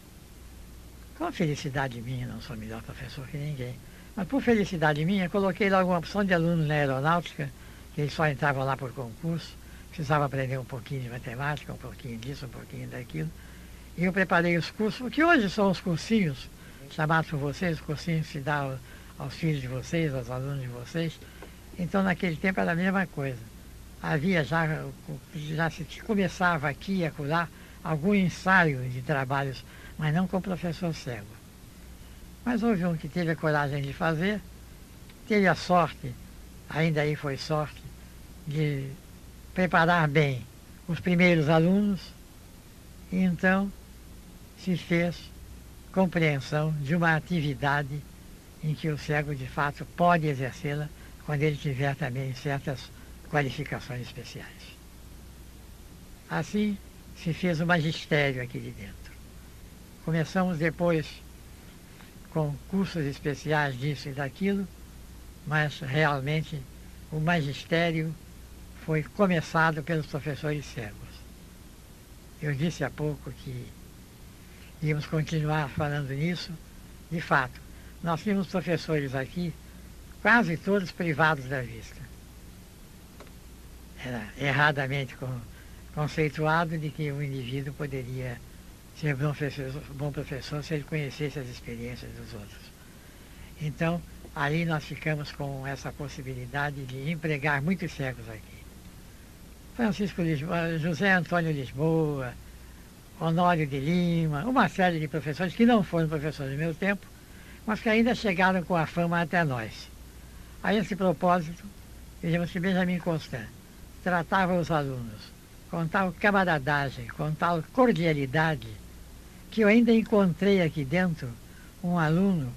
Com felicidade minha, não sou melhor professor que ninguém, mas por felicidade minha, coloquei logo uma opção de alunos na aeronáutica, que eles só entravam lá por concurso, precisavam aprender um pouquinho de matemática, um pouquinho disso, um pouquinho daquilo. E eu preparei os cursos, que hoje são os cursinhos, chamados por vocês, os cursinhos que se dá aos filhos de vocês, aos alunos de vocês. Então, naquele tempo era a mesma coisa. Havia já se começava aqui e acolá algum ensaio de trabalhos, mas não com o professor cego. Mas houve um que teve a coragem de fazer, teve a sorte, ainda aí foi sorte, de preparar bem os primeiros alunos, e então se fez compreensão de uma atividade em que o cego, de fato, pode exercê-la quando ele tiver também certas qualificações especiais. Assim se fez o magistério aqui de dentro. Começamos depois com cursos especiais disso e daquilo, mas realmente o magistério foi começado pelos professores cegos. Eu disse há pouco que íamos continuar falando nisso. De fato, nós tínhamos professores aqui, quase todos privados da vista. Era erradamente conceituado de que o indivíduo poderia ser bom professor se ele conhecesse as experiências dos outros. Então, ali nós ficamos com essa possibilidade de empregar muitos cegos aqui. Francisco Lisboa, José Antônio Lisboa, Honório de Lima, uma série de professores que não foram professores do meu tempo, mas que ainda chegaram com a fama até nós. A esse propósito, vejamos que Benjamin Constant tratava os alunos com tal camaradagem, com tal cordialidade, que eu ainda encontrei aqui dentro um aluno,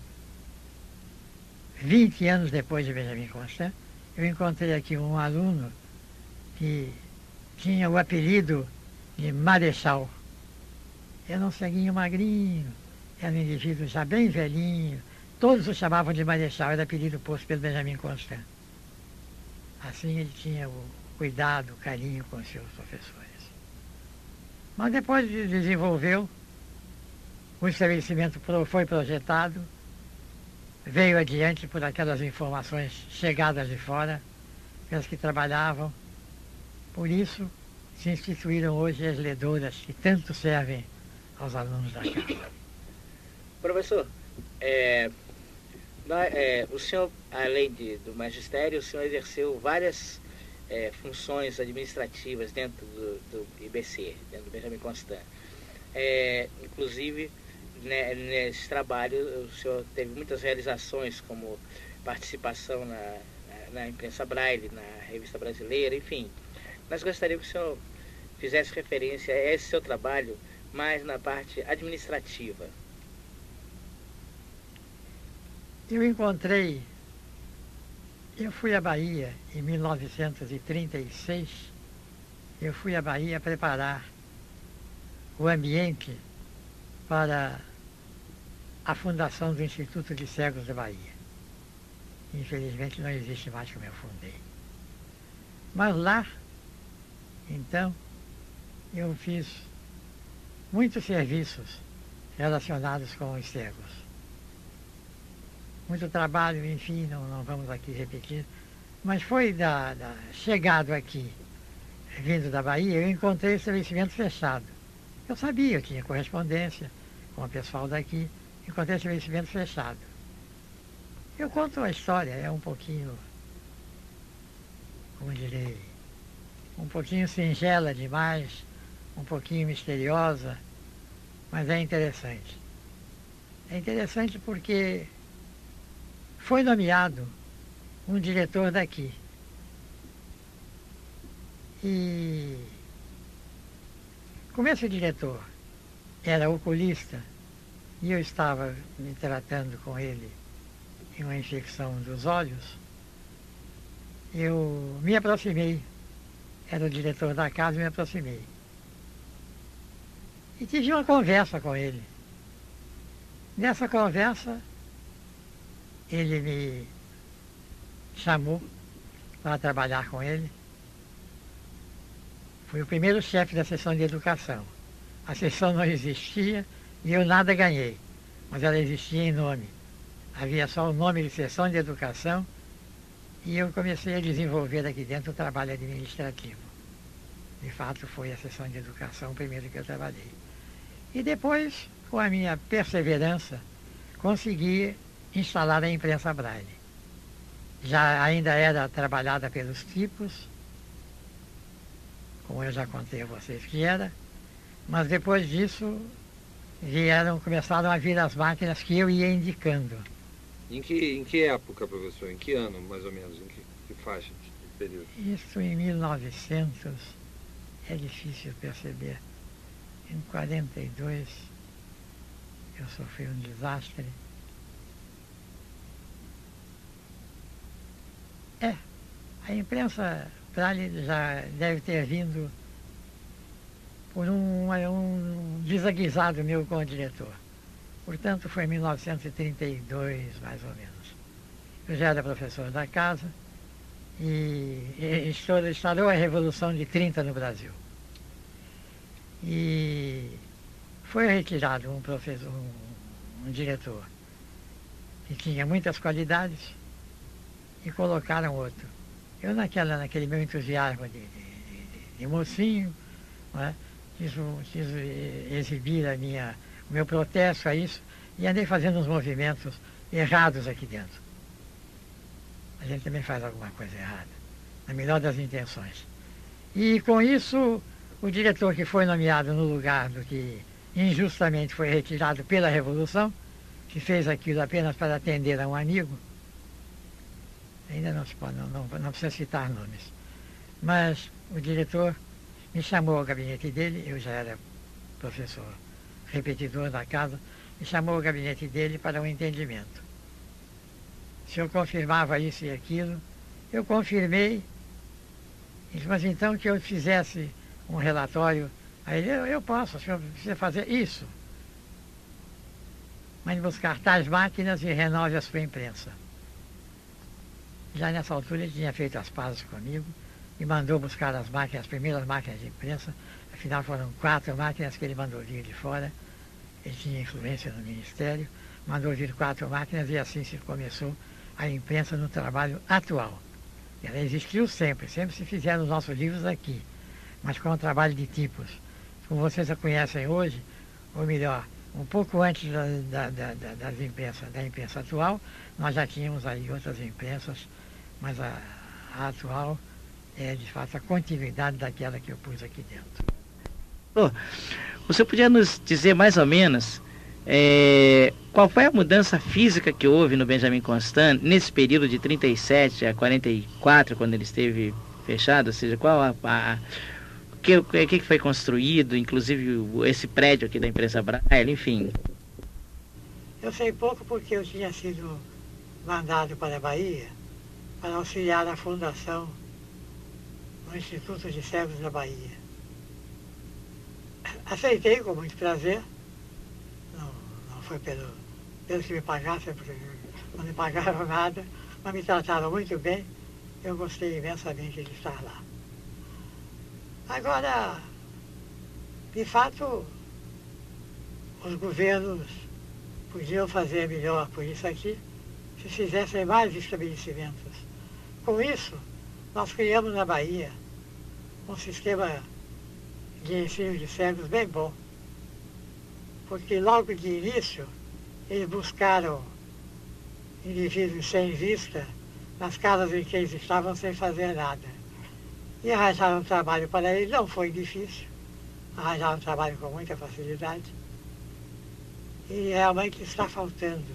20 anos depois de Benjamin Constant, eu encontrei aqui um aluno que tinha o apelido de Marechal. Era um ceguinho magrinho, era um indivíduo já bem velhinho, todos o chamavam de Marechal, era apelido posto pelo Benjamin Constant. Assim ele tinha o cuidado, o carinho com os seus professores. Mas depois desenvolveu, o estabelecimento foi projetado, veio adiante por aquelas informações chegadas de fora, pelas que trabalhavam. Por isso se instituíram hoje as ledoras que tanto servem aos alunos da casa. Professor, o senhor, além do magistério, o senhor exerceu várias funções administrativas dentro do IBC, dentro do Benjamin Constant. Inclusive, nesse trabalho, o senhor teve muitas realizações, como participação na imprensa Braille, na Revista Brasileira, enfim. Nós gostaríamos que o senhor fizesse referência a esse seu trabalho mais na parte administrativa. Eu fui à Bahia em 1936, eu fui à Bahia preparar o ambiente para a fundação do Instituto de Cegos da Bahia. Infelizmente não existe mais como eu fundei. Mas lá, então, eu fiz muitos serviços relacionados com os cegos. Muito trabalho, enfim, não vamos aqui repetir. Mas foi chegado aqui, vindo da Bahia, eu encontrei o estabelecimento fechado. Eu sabia, eu tinha correspondência com o pessoal daqui, encontrei o estabelecimento fechado. Eu conto a história, é um pouquinho, como direi, um pouquinho singela demais, um pouquinho misteriosa, mas é interessante. É interessante porque foi nomeado um diretor daqui. E como esse diretor era oculista, e eu estava me tratando com ele em uma infecção dos olhos, eu me aproximei, era o diretor da casa, me aproximei. E tive uma conversa com ele. Nessa conversa, ele me chamou para trabalhar com ele. Fui o primeiro chefe da seção de educação. A seção não existia e eu nada ganhei, mas ela existia em nome. Havia só o nome de seção de educação e eu comecei a desenvolver aqui dentro o trabalho administrativo. De fato, foi a seção de educação o primeiro que eu trabalhei. E depois, com a minha perseverança, consegui instalar a imprensa Braille. Ainda era trabalhada pelos tipos, como eu já contei a vocês que era, mas depois disso começaram a vir as máquinas que eu ia indicando. Em que época, professor? Em que ano, mais ou menos? Em que faixa de período? Isso em 1900, é difícil perceber. Em 42, eu sofri um desastre. A imprensa Braille já deve ter vindo por um desaguisado meu com o diretor. Portanto, foi em 1932, mais ou menos. Eu já era professor da casa e estourou a Revolução de 30 no Brasil. E foi retirado um professor, um diretor que tinha muitas qualidades e colocaram outro. Eu naquele meu entusiasmo de mocinho, né, quis exibir o meu protesto a isso e andei fazendo uns movimentos errados aqui dentro. A gente também faz alguma coisa errada, na melhor das intenções. E com isso, o diretor que foi nomeado no lugar do que injustamente foi retirado pela Revolução, que fez aquilo apenas para atender a um amigo, ainda não precisa citar nomes, mas o diretor me chamou ao gabinete dele, eu já era professor repetidor da casa, me chamou ao gabinete dele para um entendimento. Se eu confirmava isso e aquilo, eu confirmei, mas então que eu fizesse um relatório, aí eu posso, o senhor precisa fazer isso. Mande buscar tais máquinas e renove a sua imprensa. Já nessa altura ele tinha feito as pazes comigo e mandou buscar as primeiras máquinas de imprensa. Afinal foram 4 máquinas que ele mandou vir de fora. Ele tinha influência no Ministério, mandou vir 4 máquinas e assim se começou a imprensa no trabalho atual. Ela existiu sempre se fizeram os nossos livros aqui, mas com o trabalho de tipos. Como vocês a conhecem hoje, ou melhor, um pouco antes da imprensa atual, nós já tínhamos aí outras imprensas, mas a atual é de fato a continuidade daquela que eu pus aqui dentro. Você podia nos dizer mais ou menos qual foi a mudança física que houve no Benjamin Constant nesse período de 37 a 44, quando ele esteve fechado? Ou seja, que foi construído, inclusive esse prédio aqui da Imprensa Braille, enfim. Eu sei pouco porque eu tinha sido mandado para a Bahia para auxiliar a fundação do Instituto de Cegos da Bahia. Aceitei com muito prazer, não foi pelo que me pagassem, porque não me pagaram nada, mas me trataram muito bem, eu gostei imensamente de estar lá. Agora, de fato, os governos podiam fazer melhor por isso aqui, se fizessem mais estabelecimentos. Com isso, nós criamos na Bahia um sistema de ensino de cegos bem bom, porque logo de início eles buscaram indivíduos sem vista nas casas em que eles estavam sem fazer nada. E arranjaram um trabalho para eles, não foi difícil, arranjaram um trabalho com muita facilidade. E realmente está faltando.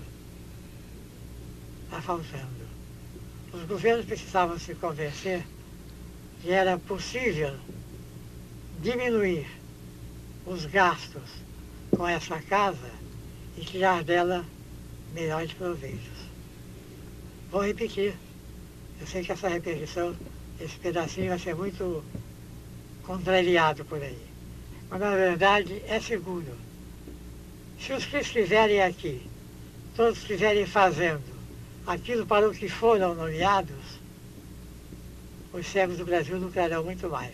Está faltando. Os governos precisavam se convencer que era possível diminuir os gastos com essa casa e tirar dela melhores proveitos. Vou repetir. Eu sei que essa repetição, esse pedacinho vai ser muito contrariado por aí. Mas, na verdade, é seguro. Se os que estiverem aqui, todos estiverem fazendo aquilo para o que foram nomeados, os cegos do Brasil lucrarão muito mais.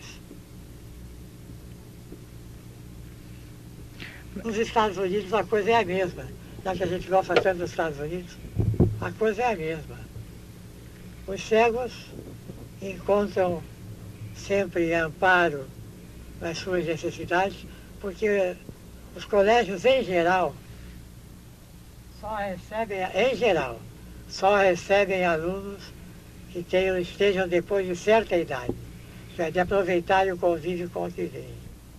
Nos Estados Unidos a coisa é a mesma. Já que a gente gosta tanto dos Estados Unidos, a coisa é a mesma. Os cegos encontram sempre amparo nas suas necessidades, porque os colégios, em geral, só recebem alunos que estejam depois de certa idade, isso é, de aproveitar o convívio com o que vem.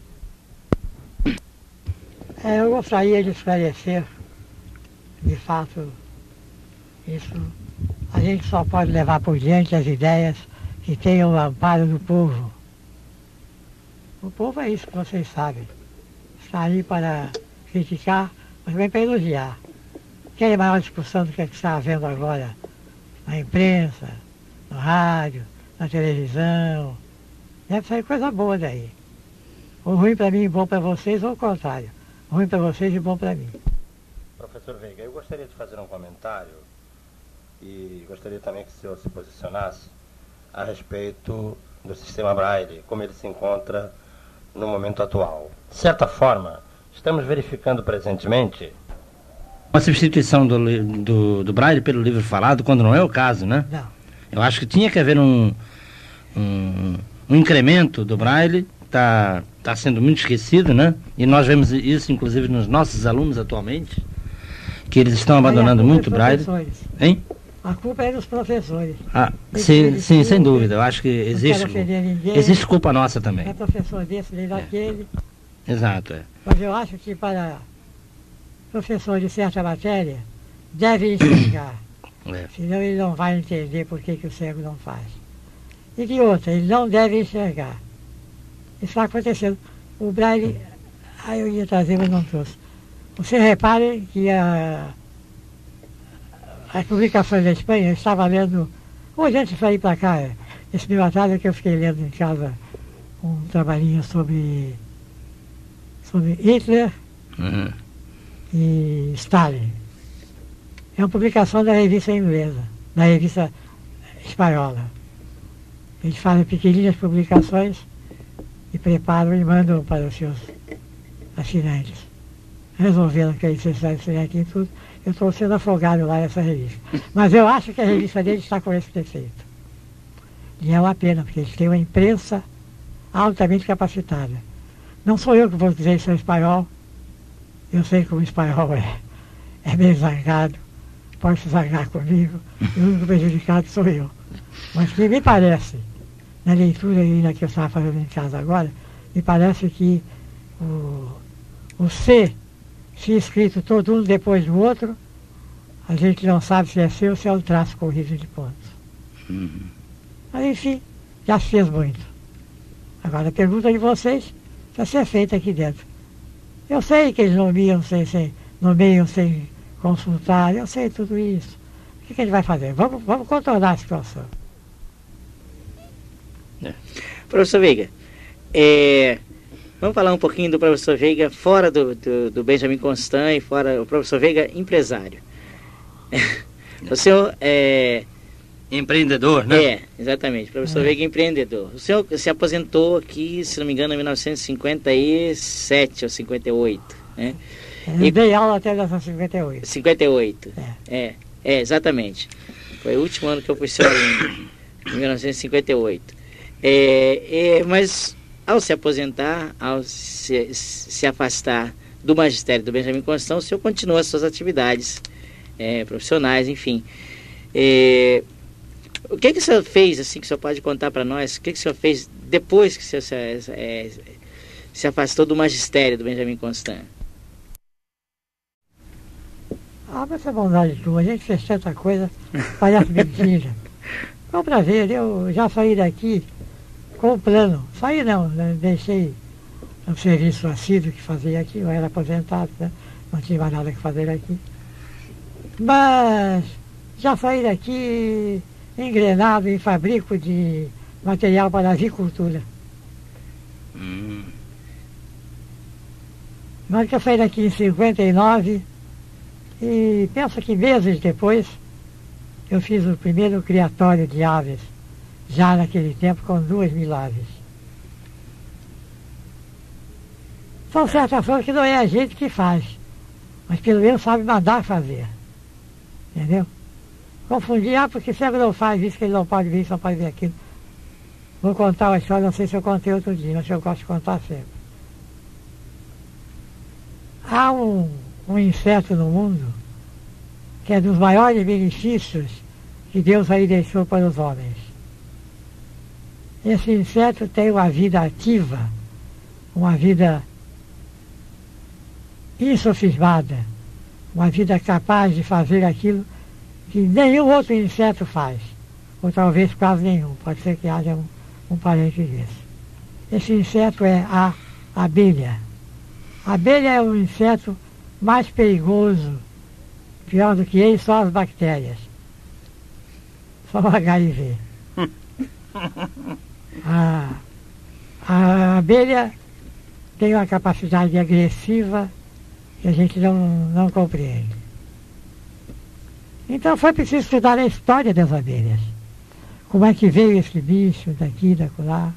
Eu gostaria de esclarecer, de fato, isso. A gente só pode levar por diante as ideias que tenham o amparo do povo. O povo é isso que vocês sabem. Está ali para criticar, mas também para elogiar. Querem maior discussão do que está havendo agora na imprensa, no rádio, na televisão. Deve sair coisa boa daí. Ou ruim para mim e bom para vocês, ou o contrário. Ruim para vocês e bom para mim. Professor Veiga, eu gostaria de fazer um comentário e gostaria também que o senhor se posicionasse a respeito do sistema Braille, como ele se encontra no momento atual. De certa forma, estamos verificando presentemente uma substituição do Braille pelo livro falado, quando não é o caso, né? Não. Eu acho que tinha que haver um incremento do Braille, está sendo muito esquecido, né? E nós vemos isso, inclusive, nos nossos alunos atualmente, que eles estão abandonando muito o Braille. Hein? A culpa é dos professores. Sim, sem dúvida. Eu acho que existe culpa nossa também. É professor desse, nem daquele. Exato. É. Mas eu acho que para professor de certa matéria, deve enxergar. Senão ele não vai entender por que o cego não faz. E de outra, ele não deve enxergar. Isso está acontecendo. O Braille, eu ia trazer, mas não trouxe. Você repare que as publicações da Espanha, eu estava lendo, hoje antes de sair para cá, esse meu atraso que eu fiquei lendo em casa, um trabalhinho sobre Hitler e Stalin. É uma publicação da revista inglesa, da revista espanhola. Eles fazem pequeninas publicações e preparam e mandam para os seus assinantes. Resolveram que eles assinantes aqui e tudo. Eu estou sendo afogado lá nessa revista. Mas eu acho que a revista deles está com esse defeito. E é uma pena, porque eles têm uma imprensa altamente capacitada. Não sou eu que vou dizer isso em espanhol. Eu sei que o espanhol é bem zangado. Pode se zangar comigo. E o único prejudicado sou eu. Mas que me parece, na leitura ainda que eu estava fazendo em casa agora, me parece que o C, se escrito todo um depois do outro, a gente não sabe se é C ou se é um traço corrido de pontos. Mas enfim, já se fez muito. Agora, a pergunta de vocês vai ser feita aqui dentro. Eu sei que eles nomeiam sem consultar, eu sei tudo isso. O que a gente vai fazer? Vamos contornar a situação. Professor Veiga, vamos falar um pouquinho do professor Veiga fora do Benjamin Constant e fora o professor Veiga empresário. O senhor empreendedor, né? Exatamente, professor Veiga empreendedor. O senhor se aposentou aqui, se não me engano, em 1957 ou 58, né? Eu dei aula até 1958. 58. Exatamente. Foi o último ano que eu fui seu aluno, em 1958. Mas ao se aposentar, ao se afastar do magistério do Benjamin Constant, o senhor continua as suas atividades profissionais, enfim. O que o senhor fez, assim, que o senhor pode contar para nós? O que o senhor fez depois que o senhor se afastou do magistério do Benjamin Constant? Mas essa bondade tua, a gente fez tanta coisa, parece mentira. É um prazer, eu já saí daqui com o plano. Saí não, né? Deixei o serviço assíduo que fazia aqui, eu era aposentado, né? Não tinha mais nada que fazer aqui. Mas já saí daqui engrenado em fabrico de material para avicultura. Mas que eu saí daqui em 59 e penso que meses depois eu fiz o primeiro criatório de aves, já naquele tempo com 2.000 aves. São certas coisas que não é a gente que faz, mas pelo menos sabe mandar fazer. Entendeu? Confundir, porque sempre não faz isso, que ele não pode ver isso, não pode ver aquilo. Vou contar uma história, não sei se eu contei outro dia, mas eu gosto de contar sempre. Há um inseto no mundo que é dos maiores benefícios que Deus aí deixou para os homens. Esse inseto tem uma vida ativa, uma vida insofismada, uma vida capaz de fazer aquilo que nenhum outro inseto faz, ou talvez quase nenhum, pode ser que haja um parente desse. Esse inseto é a abelha. A abelha é o inseto mais perigoso, pior do que ele, só as bactérias. Só o HIV. A abelha tem uma capacidade agressiva que a gente não compreende. Então foi preciso estudar a história das abelhas. Como é que veio esse bicho daqui, dacolá.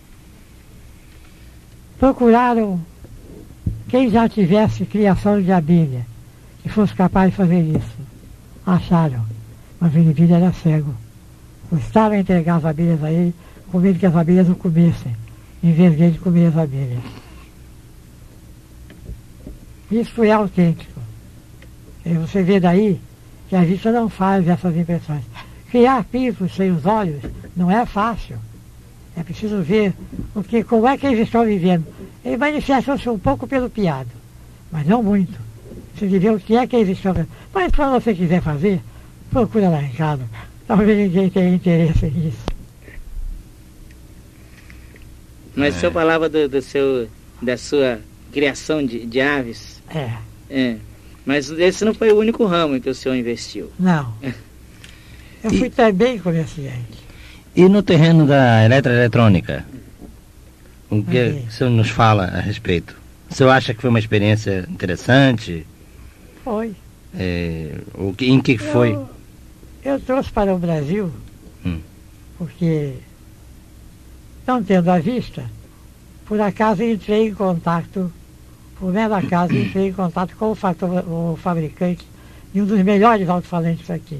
Procuraram quem já tivesse criação de abelha, que fosse capaz de fazer isso. Acharam. Mas o indivíduo era cego. Custaram a entregar as abelhas a ele, com medo que as abelhas o comessem, em vez de ele comer as abelhas. Isso é autêntico. E você vê daí que a vista não faz essas impressões. Criar picos sem os olhos não é fácil. É preciso ver como é que eles estão vivendo. Ele manifestam-se um pouco pelo piado, mas não muito. Você ver o que é que eles estão vendo. Mas quando você quiser fazer, procura lá em casa. Talvez ninguém tenha interesse nisso. Mas o senhor falava da sua criação de aves. Mas esse não foi o único ramo em que o senhor investiu. Não. Eu fui também comerciante. E no terreno da eletroeletrônica? O que o senhor nos fala a respeito? O senhor acha que foi uma experiência interessante? Foi. Em que foi? Eu trouxe para o Brasil, porque, não tendo à vista, por acaso entrei em contato, por mero acaso entrei em contato com o fabricante de um dos melhores alto-falantes aqui.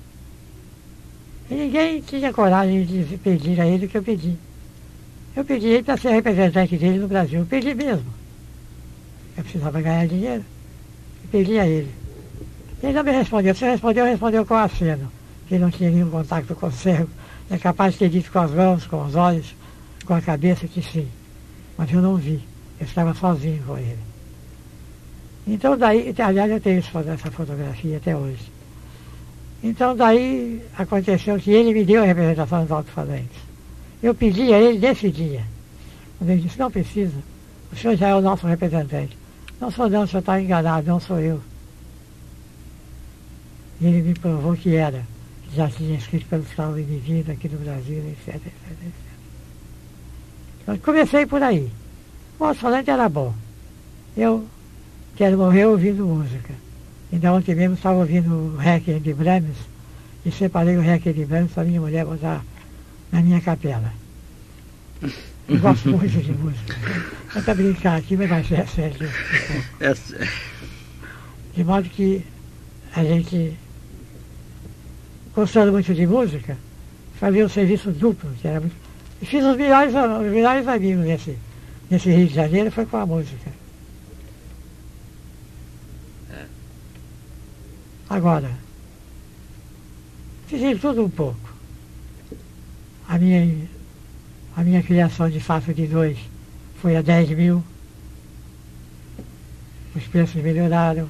E ninguém tinha coragem de pedir a ele o que eu pedi. Eu pedi ele para ser representante dele no Brasil. Eu pedi mesmo. Eu precisava ganhar dinheiro. Eu pedi a ele. Ele não me respondeu. Se respondeu com aceno. Que ele não tinha nenhum contato com o cego. É capaz de ter dito com as mãos, com os olhos, com a cabeça que sim. Mas eu não vi. Eu estava sozinho com ele. Então daí, aliás, eu tenho essa fotografia até hoje. Então daí aconteceu que ele me deu a representação dos alto-falantes. Eu pedi a ele nesse dia. Quando ele disse, não precisa, o senhor já é o nosso representante. Não sou não, o senhor está enganado, não sou eu. E ele me provou que era, que já tinha escrito pelo Estado de Vida aqui no Brasil, etc, etc, etc. Então, comecei por aí. O alto-falante era bom. Eu quero morrer ouvindo música. Ainda ontem mesmo estava ouvindo o Requiem de Brahms e separei o Requiem de Brahms para minha mulher botar na minha capela. Eu gosto muito de música. Não para brincar aqui, mas vai ser sério. De modo que a gente, gostando muito de música, fazia um serviço duplo, que era muito... E fiz os melhores amigos nesse Rio de Janeiro, foi com a música. Agora, fiz de tudo um pouco. A minha criação de fato de 2 foi a 10 mil. Os preços melhoraram.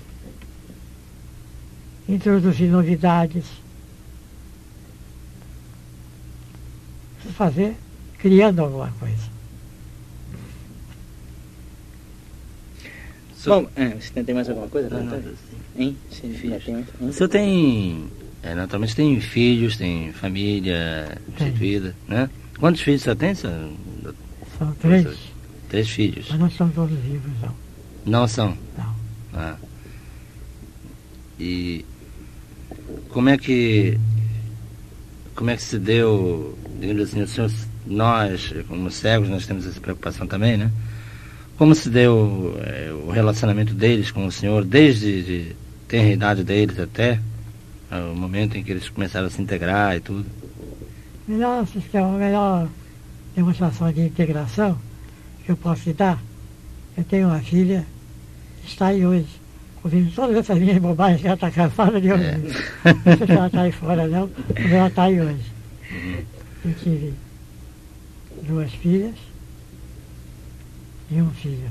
Introduzi novidades. Preciso fazer criando alguma coisa. Bom, você tem mais alguma coisa? Hein? O senhor tem, naturalmente tem filhos, tem família constituída, né? Quantos filhos você tem, senhor? São 3. 3 filhos. Mas não são todos vivos, não. Não são? Não. Ah. E como é que se deu, digamos assim, o senhor, nós, como cegos, nós temos essa preocupação também, né? Como se deu o relacionamento deles com o senhor, desde a tenridade deles até o momento em que eles começaram a se integrar e tudo? A melhor demonstração de integração que eu posso te dar, eu tenho uma filha que está aí hoje, ouvindo todas essas minhas bobagens que ela está cansada de ouvir. Não sei se ela está aí fora não, mas ela está aí hoje. Eu tive 2 filhas e um filho.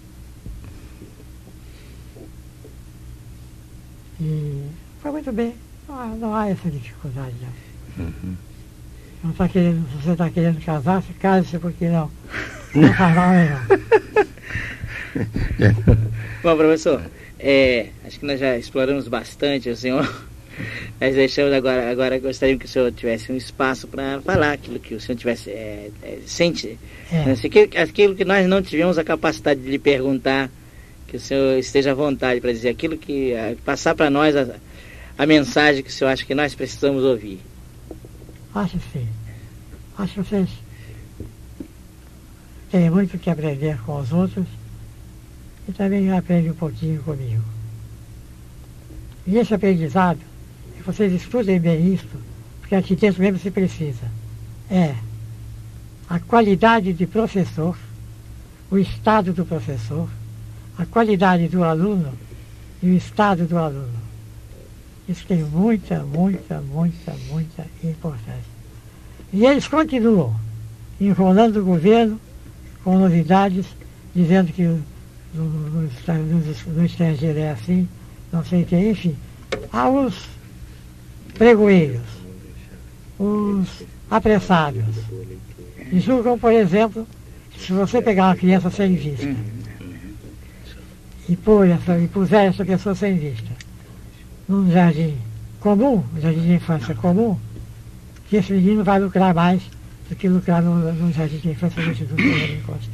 E foi muito bem, não há essa dificuldade não. Não tá querendo, se você está querendo casar, se case-se, porque não faz mal não. Bom, professor, acho que nós já exploramos bastante o senhor. Nós deixamos agora gostaríamos que o senhor tivesse um espaço para falar aquilo que o senhor tivesse, sente, aquilo que nós não tivemos a capacidade de lhe perguntar, que o senhor esteja à vontade para dizer aquilo que, passar para nós a mensagem que o senhor acha que nós precisamos ouvir. Acho sim. Acho que vocês têm muito que aprender com os outros e também aprendem um pouquinho comigo. E esse aprendizado, que vocês estudem bem isso, porque aqui dentro mesmo se precisa, é a qualidade de professor, o estado do professor, a qualidade do aluno e o estado do aluno. Isso tem muita, muita, muita, muita importância. E eles continuam enrolando o governo com novidades, dizendo que no estrangeiro é assim, não sei o que, enfim. Há os pregoeiros, os apressados. E julgam, por exemplo, se você pegar uma criança sem vista e puser essa pessoa sem vista num jardim comum, jardim de infância comum, que esse menino vai lucrar mais do que lucrar no jardim de infância do Instituto Benjamin Constant.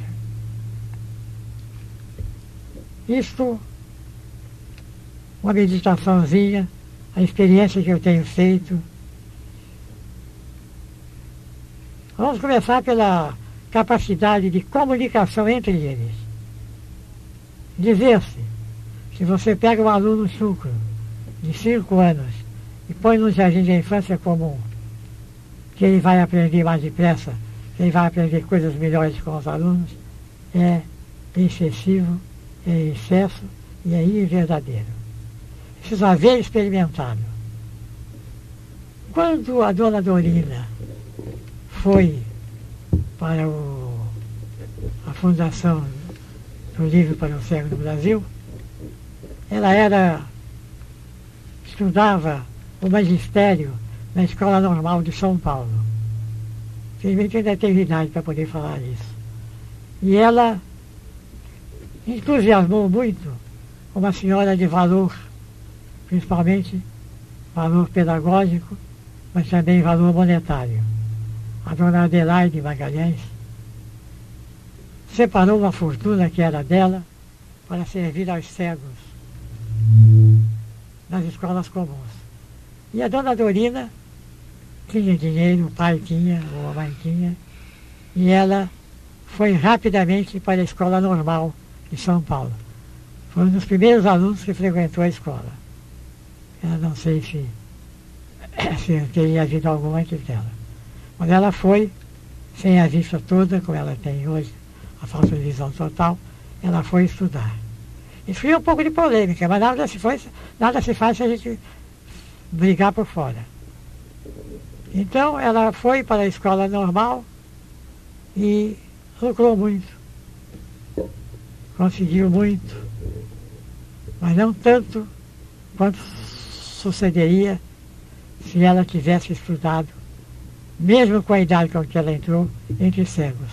Isto, uma meditaçãozinha, a experiência que eu tenho feito. Vamos começar pela capacidade de comunicação entre eles. Dizer-se, se você pega um aluno chucro de 5 anos e põe no jardim de infância comum, que ele vai aprender mais depressa, que ele vai aprender coisas melhores com os alunos, é excessivo, é excesso e é inverdadeiro. Preciso haver experimentado. Quando a dona Dorina foi para a fundação do Livro para o Cego no Brasil, ela estudava o magistério na Escola Normal de São Paulo. Felizmente ainda teve idade para poder falar isso. E ela entusiasmou muito uma senhora de valor, principalmente valor pedagógico, mas também valor monetário. A dona Adelaide Magalhães separou uma fortuna que era dela para servir aos cegos nas escolas comuns. E a dona Dorina tinha dinheiro, o pai tinha, ou a mãe tinha, e ela foi rapidamente para a escola normal de São Paulo. Foi um dos primeiros alunos que frequentou a escola. Eu não sei se teria havido algum antes dela. Quando ela foi, sem a vista toda, como ela tem hoje, a falta de visão total, ela foi estudar. Isso foi um pouco de polêmica, mas nada se faz se a gente brigar por fora. Então ela foi para a escola normal e lucrou muito. Conseguiu muito, mas não tanto quanto sucederia se ela tivesse estudado, mesmo com a idade com que ela entrou, entre cegos.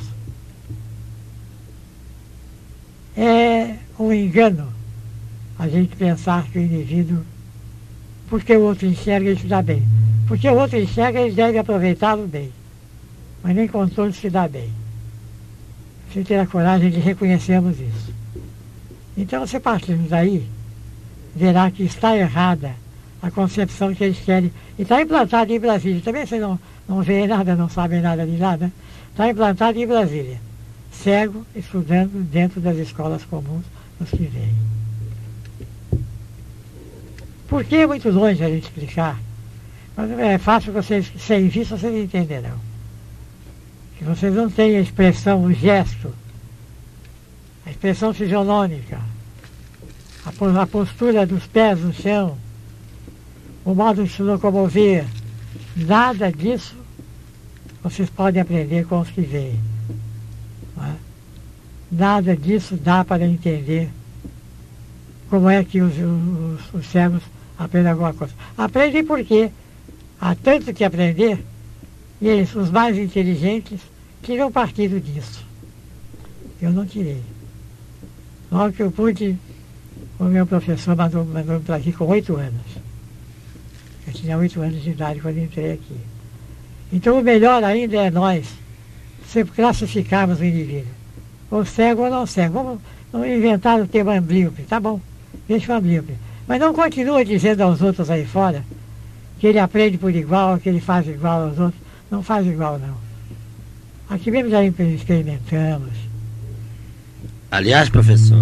É um engano a gente pensar que o indivíduo, porque o outro enxerga, ele se dá bem. Porque o outro enxerga, ele deve aproveitá-lo bem. Mas nem com todos se dá bem. Se ter a coragem de reconhecermos isso. Então, se partirmos daí, verá que está errada a concepção que eles querem. E está implantado em Brasília. Também você não vê nada, não sabe nada de nada. Está implantado em Brasília. Cego estudando dentro das escolas comuns nos que vêm. Por que é muito longe a gente explicar? Mas é fácil vocês, sem vista, vocês entenderão. Que vocês não têm a expressão, o gesto, a expressão fisionômica, a postura dos pés no chão, o modo de se locomover, nada disso vocês podem aprender com os que veem. Não é? Nada disso dá para entender como é que os cegos aprendem alguma coisa. Aprendem porque há tanto que aprender e eles, os mais inteligentes, tiram partido disso. Eu não tirei. Logo que eu pude, o meu professor mandou para aqui com 8 anos. Eu tinha 8 anos de idade quando entrei aqui. Então o melhor ainda é nós sempre classificarmos o indivíduo. Ou cego ou não cego. Vamos inventar o termo amblíope, tá bom, deixa o amblíope. Mas não continua dizendo aos outros aí fora que ele aprende por igual, que ele faz igual aos outros. Não faz igual, não. Aqui mesmo já experimentamos. Aliás, professor,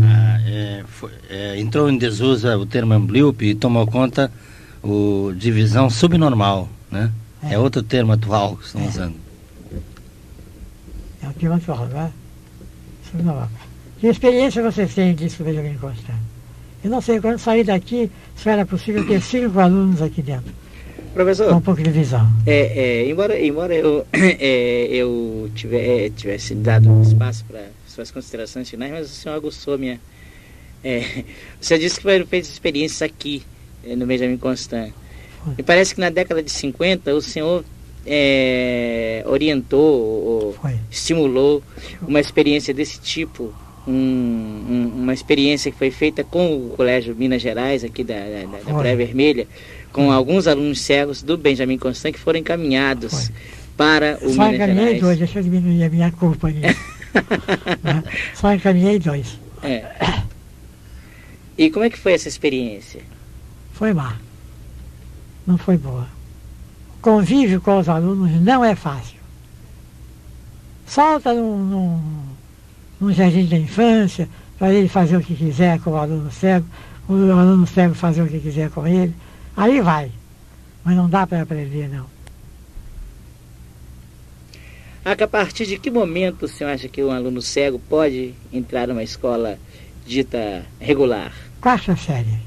entrou em desuso o termo amblíope e tomou conta o divisão subnormal, né? É outro termo atual que estão usando. É um termo atual, não é? Subnormal. Que experiência vocês têm disso, Benjamin Constant? Eu não sei, quando sair daqui, se era possível ter 5 alunos aqui dentro. Professor, com um pouco de visão. Embora eu tivesse dado espaço para suas considerações finais, mas o senhor aguçou a minha... o senhor disse que fez experiências aqui, no Benjamin Constant. Me parece que na década de 50 o senhor orientou ou estimulou uma experiência desse tipo, uma experiência que foi feita com o Colégio Minas Gerais, aqui da Praia Vermelha, com alguns alunos cegos do Benjamin Constant que foram encaminhados para o Minas Gerais. Só encaminhei 2, deixa eu diminuir a minha culpa nisso. Só encaminhei 2. E como é que foi essa experiência? Foi má. Não foi boa. O convívio com os alunos não é fácil. Solta num jardim da infância, para ele fazer o que quiser com o aluno cego fazer o que quiser com ele. Aí vai. Mas não dá para aprender, não. A partir de que momento o senhor acha que um aluno cego pode entrar numa escola dita regular? 4ª série.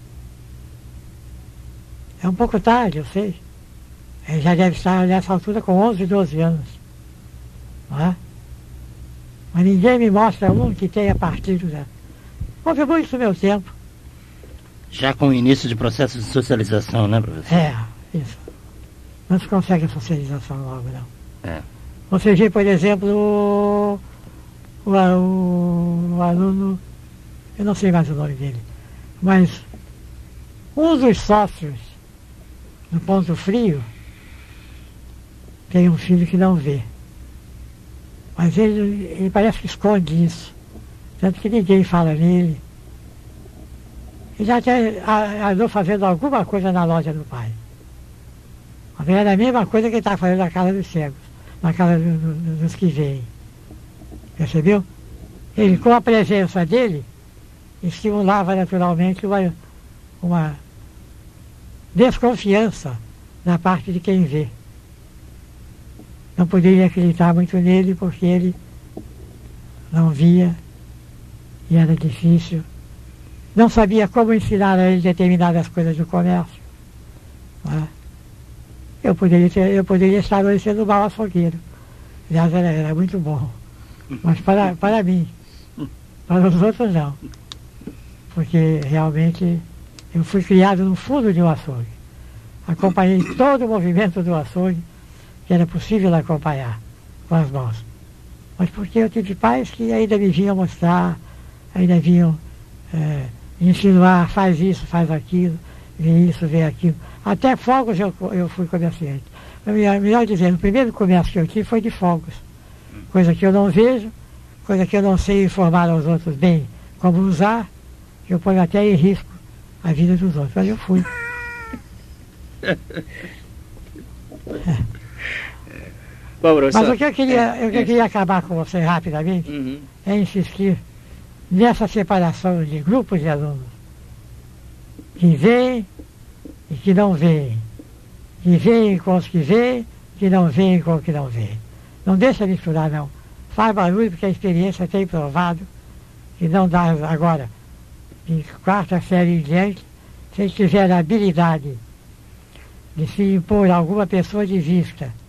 É um pouco tarde, eu sei. Ele já deve estar nessa altura com 11, 12 anos. Não é? Mas ninguém me mostra um que tenha partido já. Houve muito no meu tempo. Já com o início de processo de socialização, né, professor? Isso. Não se consegue a socialização logo, não. Você vê, por exemplo, o aluno, eu não sei mais o nome dele, mas um dos sócios no Ponto Frio tem um filho que não vê. Mas ele parece que esconde isso. Tanto que ninguém fala nele. Ele já até andou fazendo alguma coisa na loja do pai. Era a mesma coisa que ele estava fazendo na casa dos cegos, na casa dos que veem. Percebeu? Ele, com a presença dele, estimulava naturalmente uma desconfiança da parte de quem vê. Não poderia acreditar muito nele porque ele não via e era difícil. Não sabia como ensinar a ele determinadas coisas do comércio. Não é? Eu poderia estar hoje sendo mau açougueiro. Aliás, era muito bom. Mas para mim, para os outros não. Porque realmente eu fui criado no fundo de um açougue. Acompanhei todo o movimento do açougue que era possível acompanhar com as mãos. Mas porque eu tive pais que ainda me vinham mostrar, ainda vinham insinuar, faz isso, faz aquilo, vê isso, vê aquilo. Até fogos eu fui comerciante. Melhor dizendo, o primeiro comércio que eu tive foi de fogos. Coisa que eu não vejo, coisa que eu não sei informar aos outros bem como usar, que eu ponho até em risco a vida dos outros. Mas eu fui. Bom, mas o que eu queria acabar com você rapidamente é insistir nessa separação de grupos de alunos que veem e que não veem, que veem com os que veem, que não veem com os que não veem. Não deixa misturar, não. Faz barulho, porque a experiência tem provado que não dá agora, de quarta série em diante, se tiver a habilidade de se impor a alguma pessoa de vista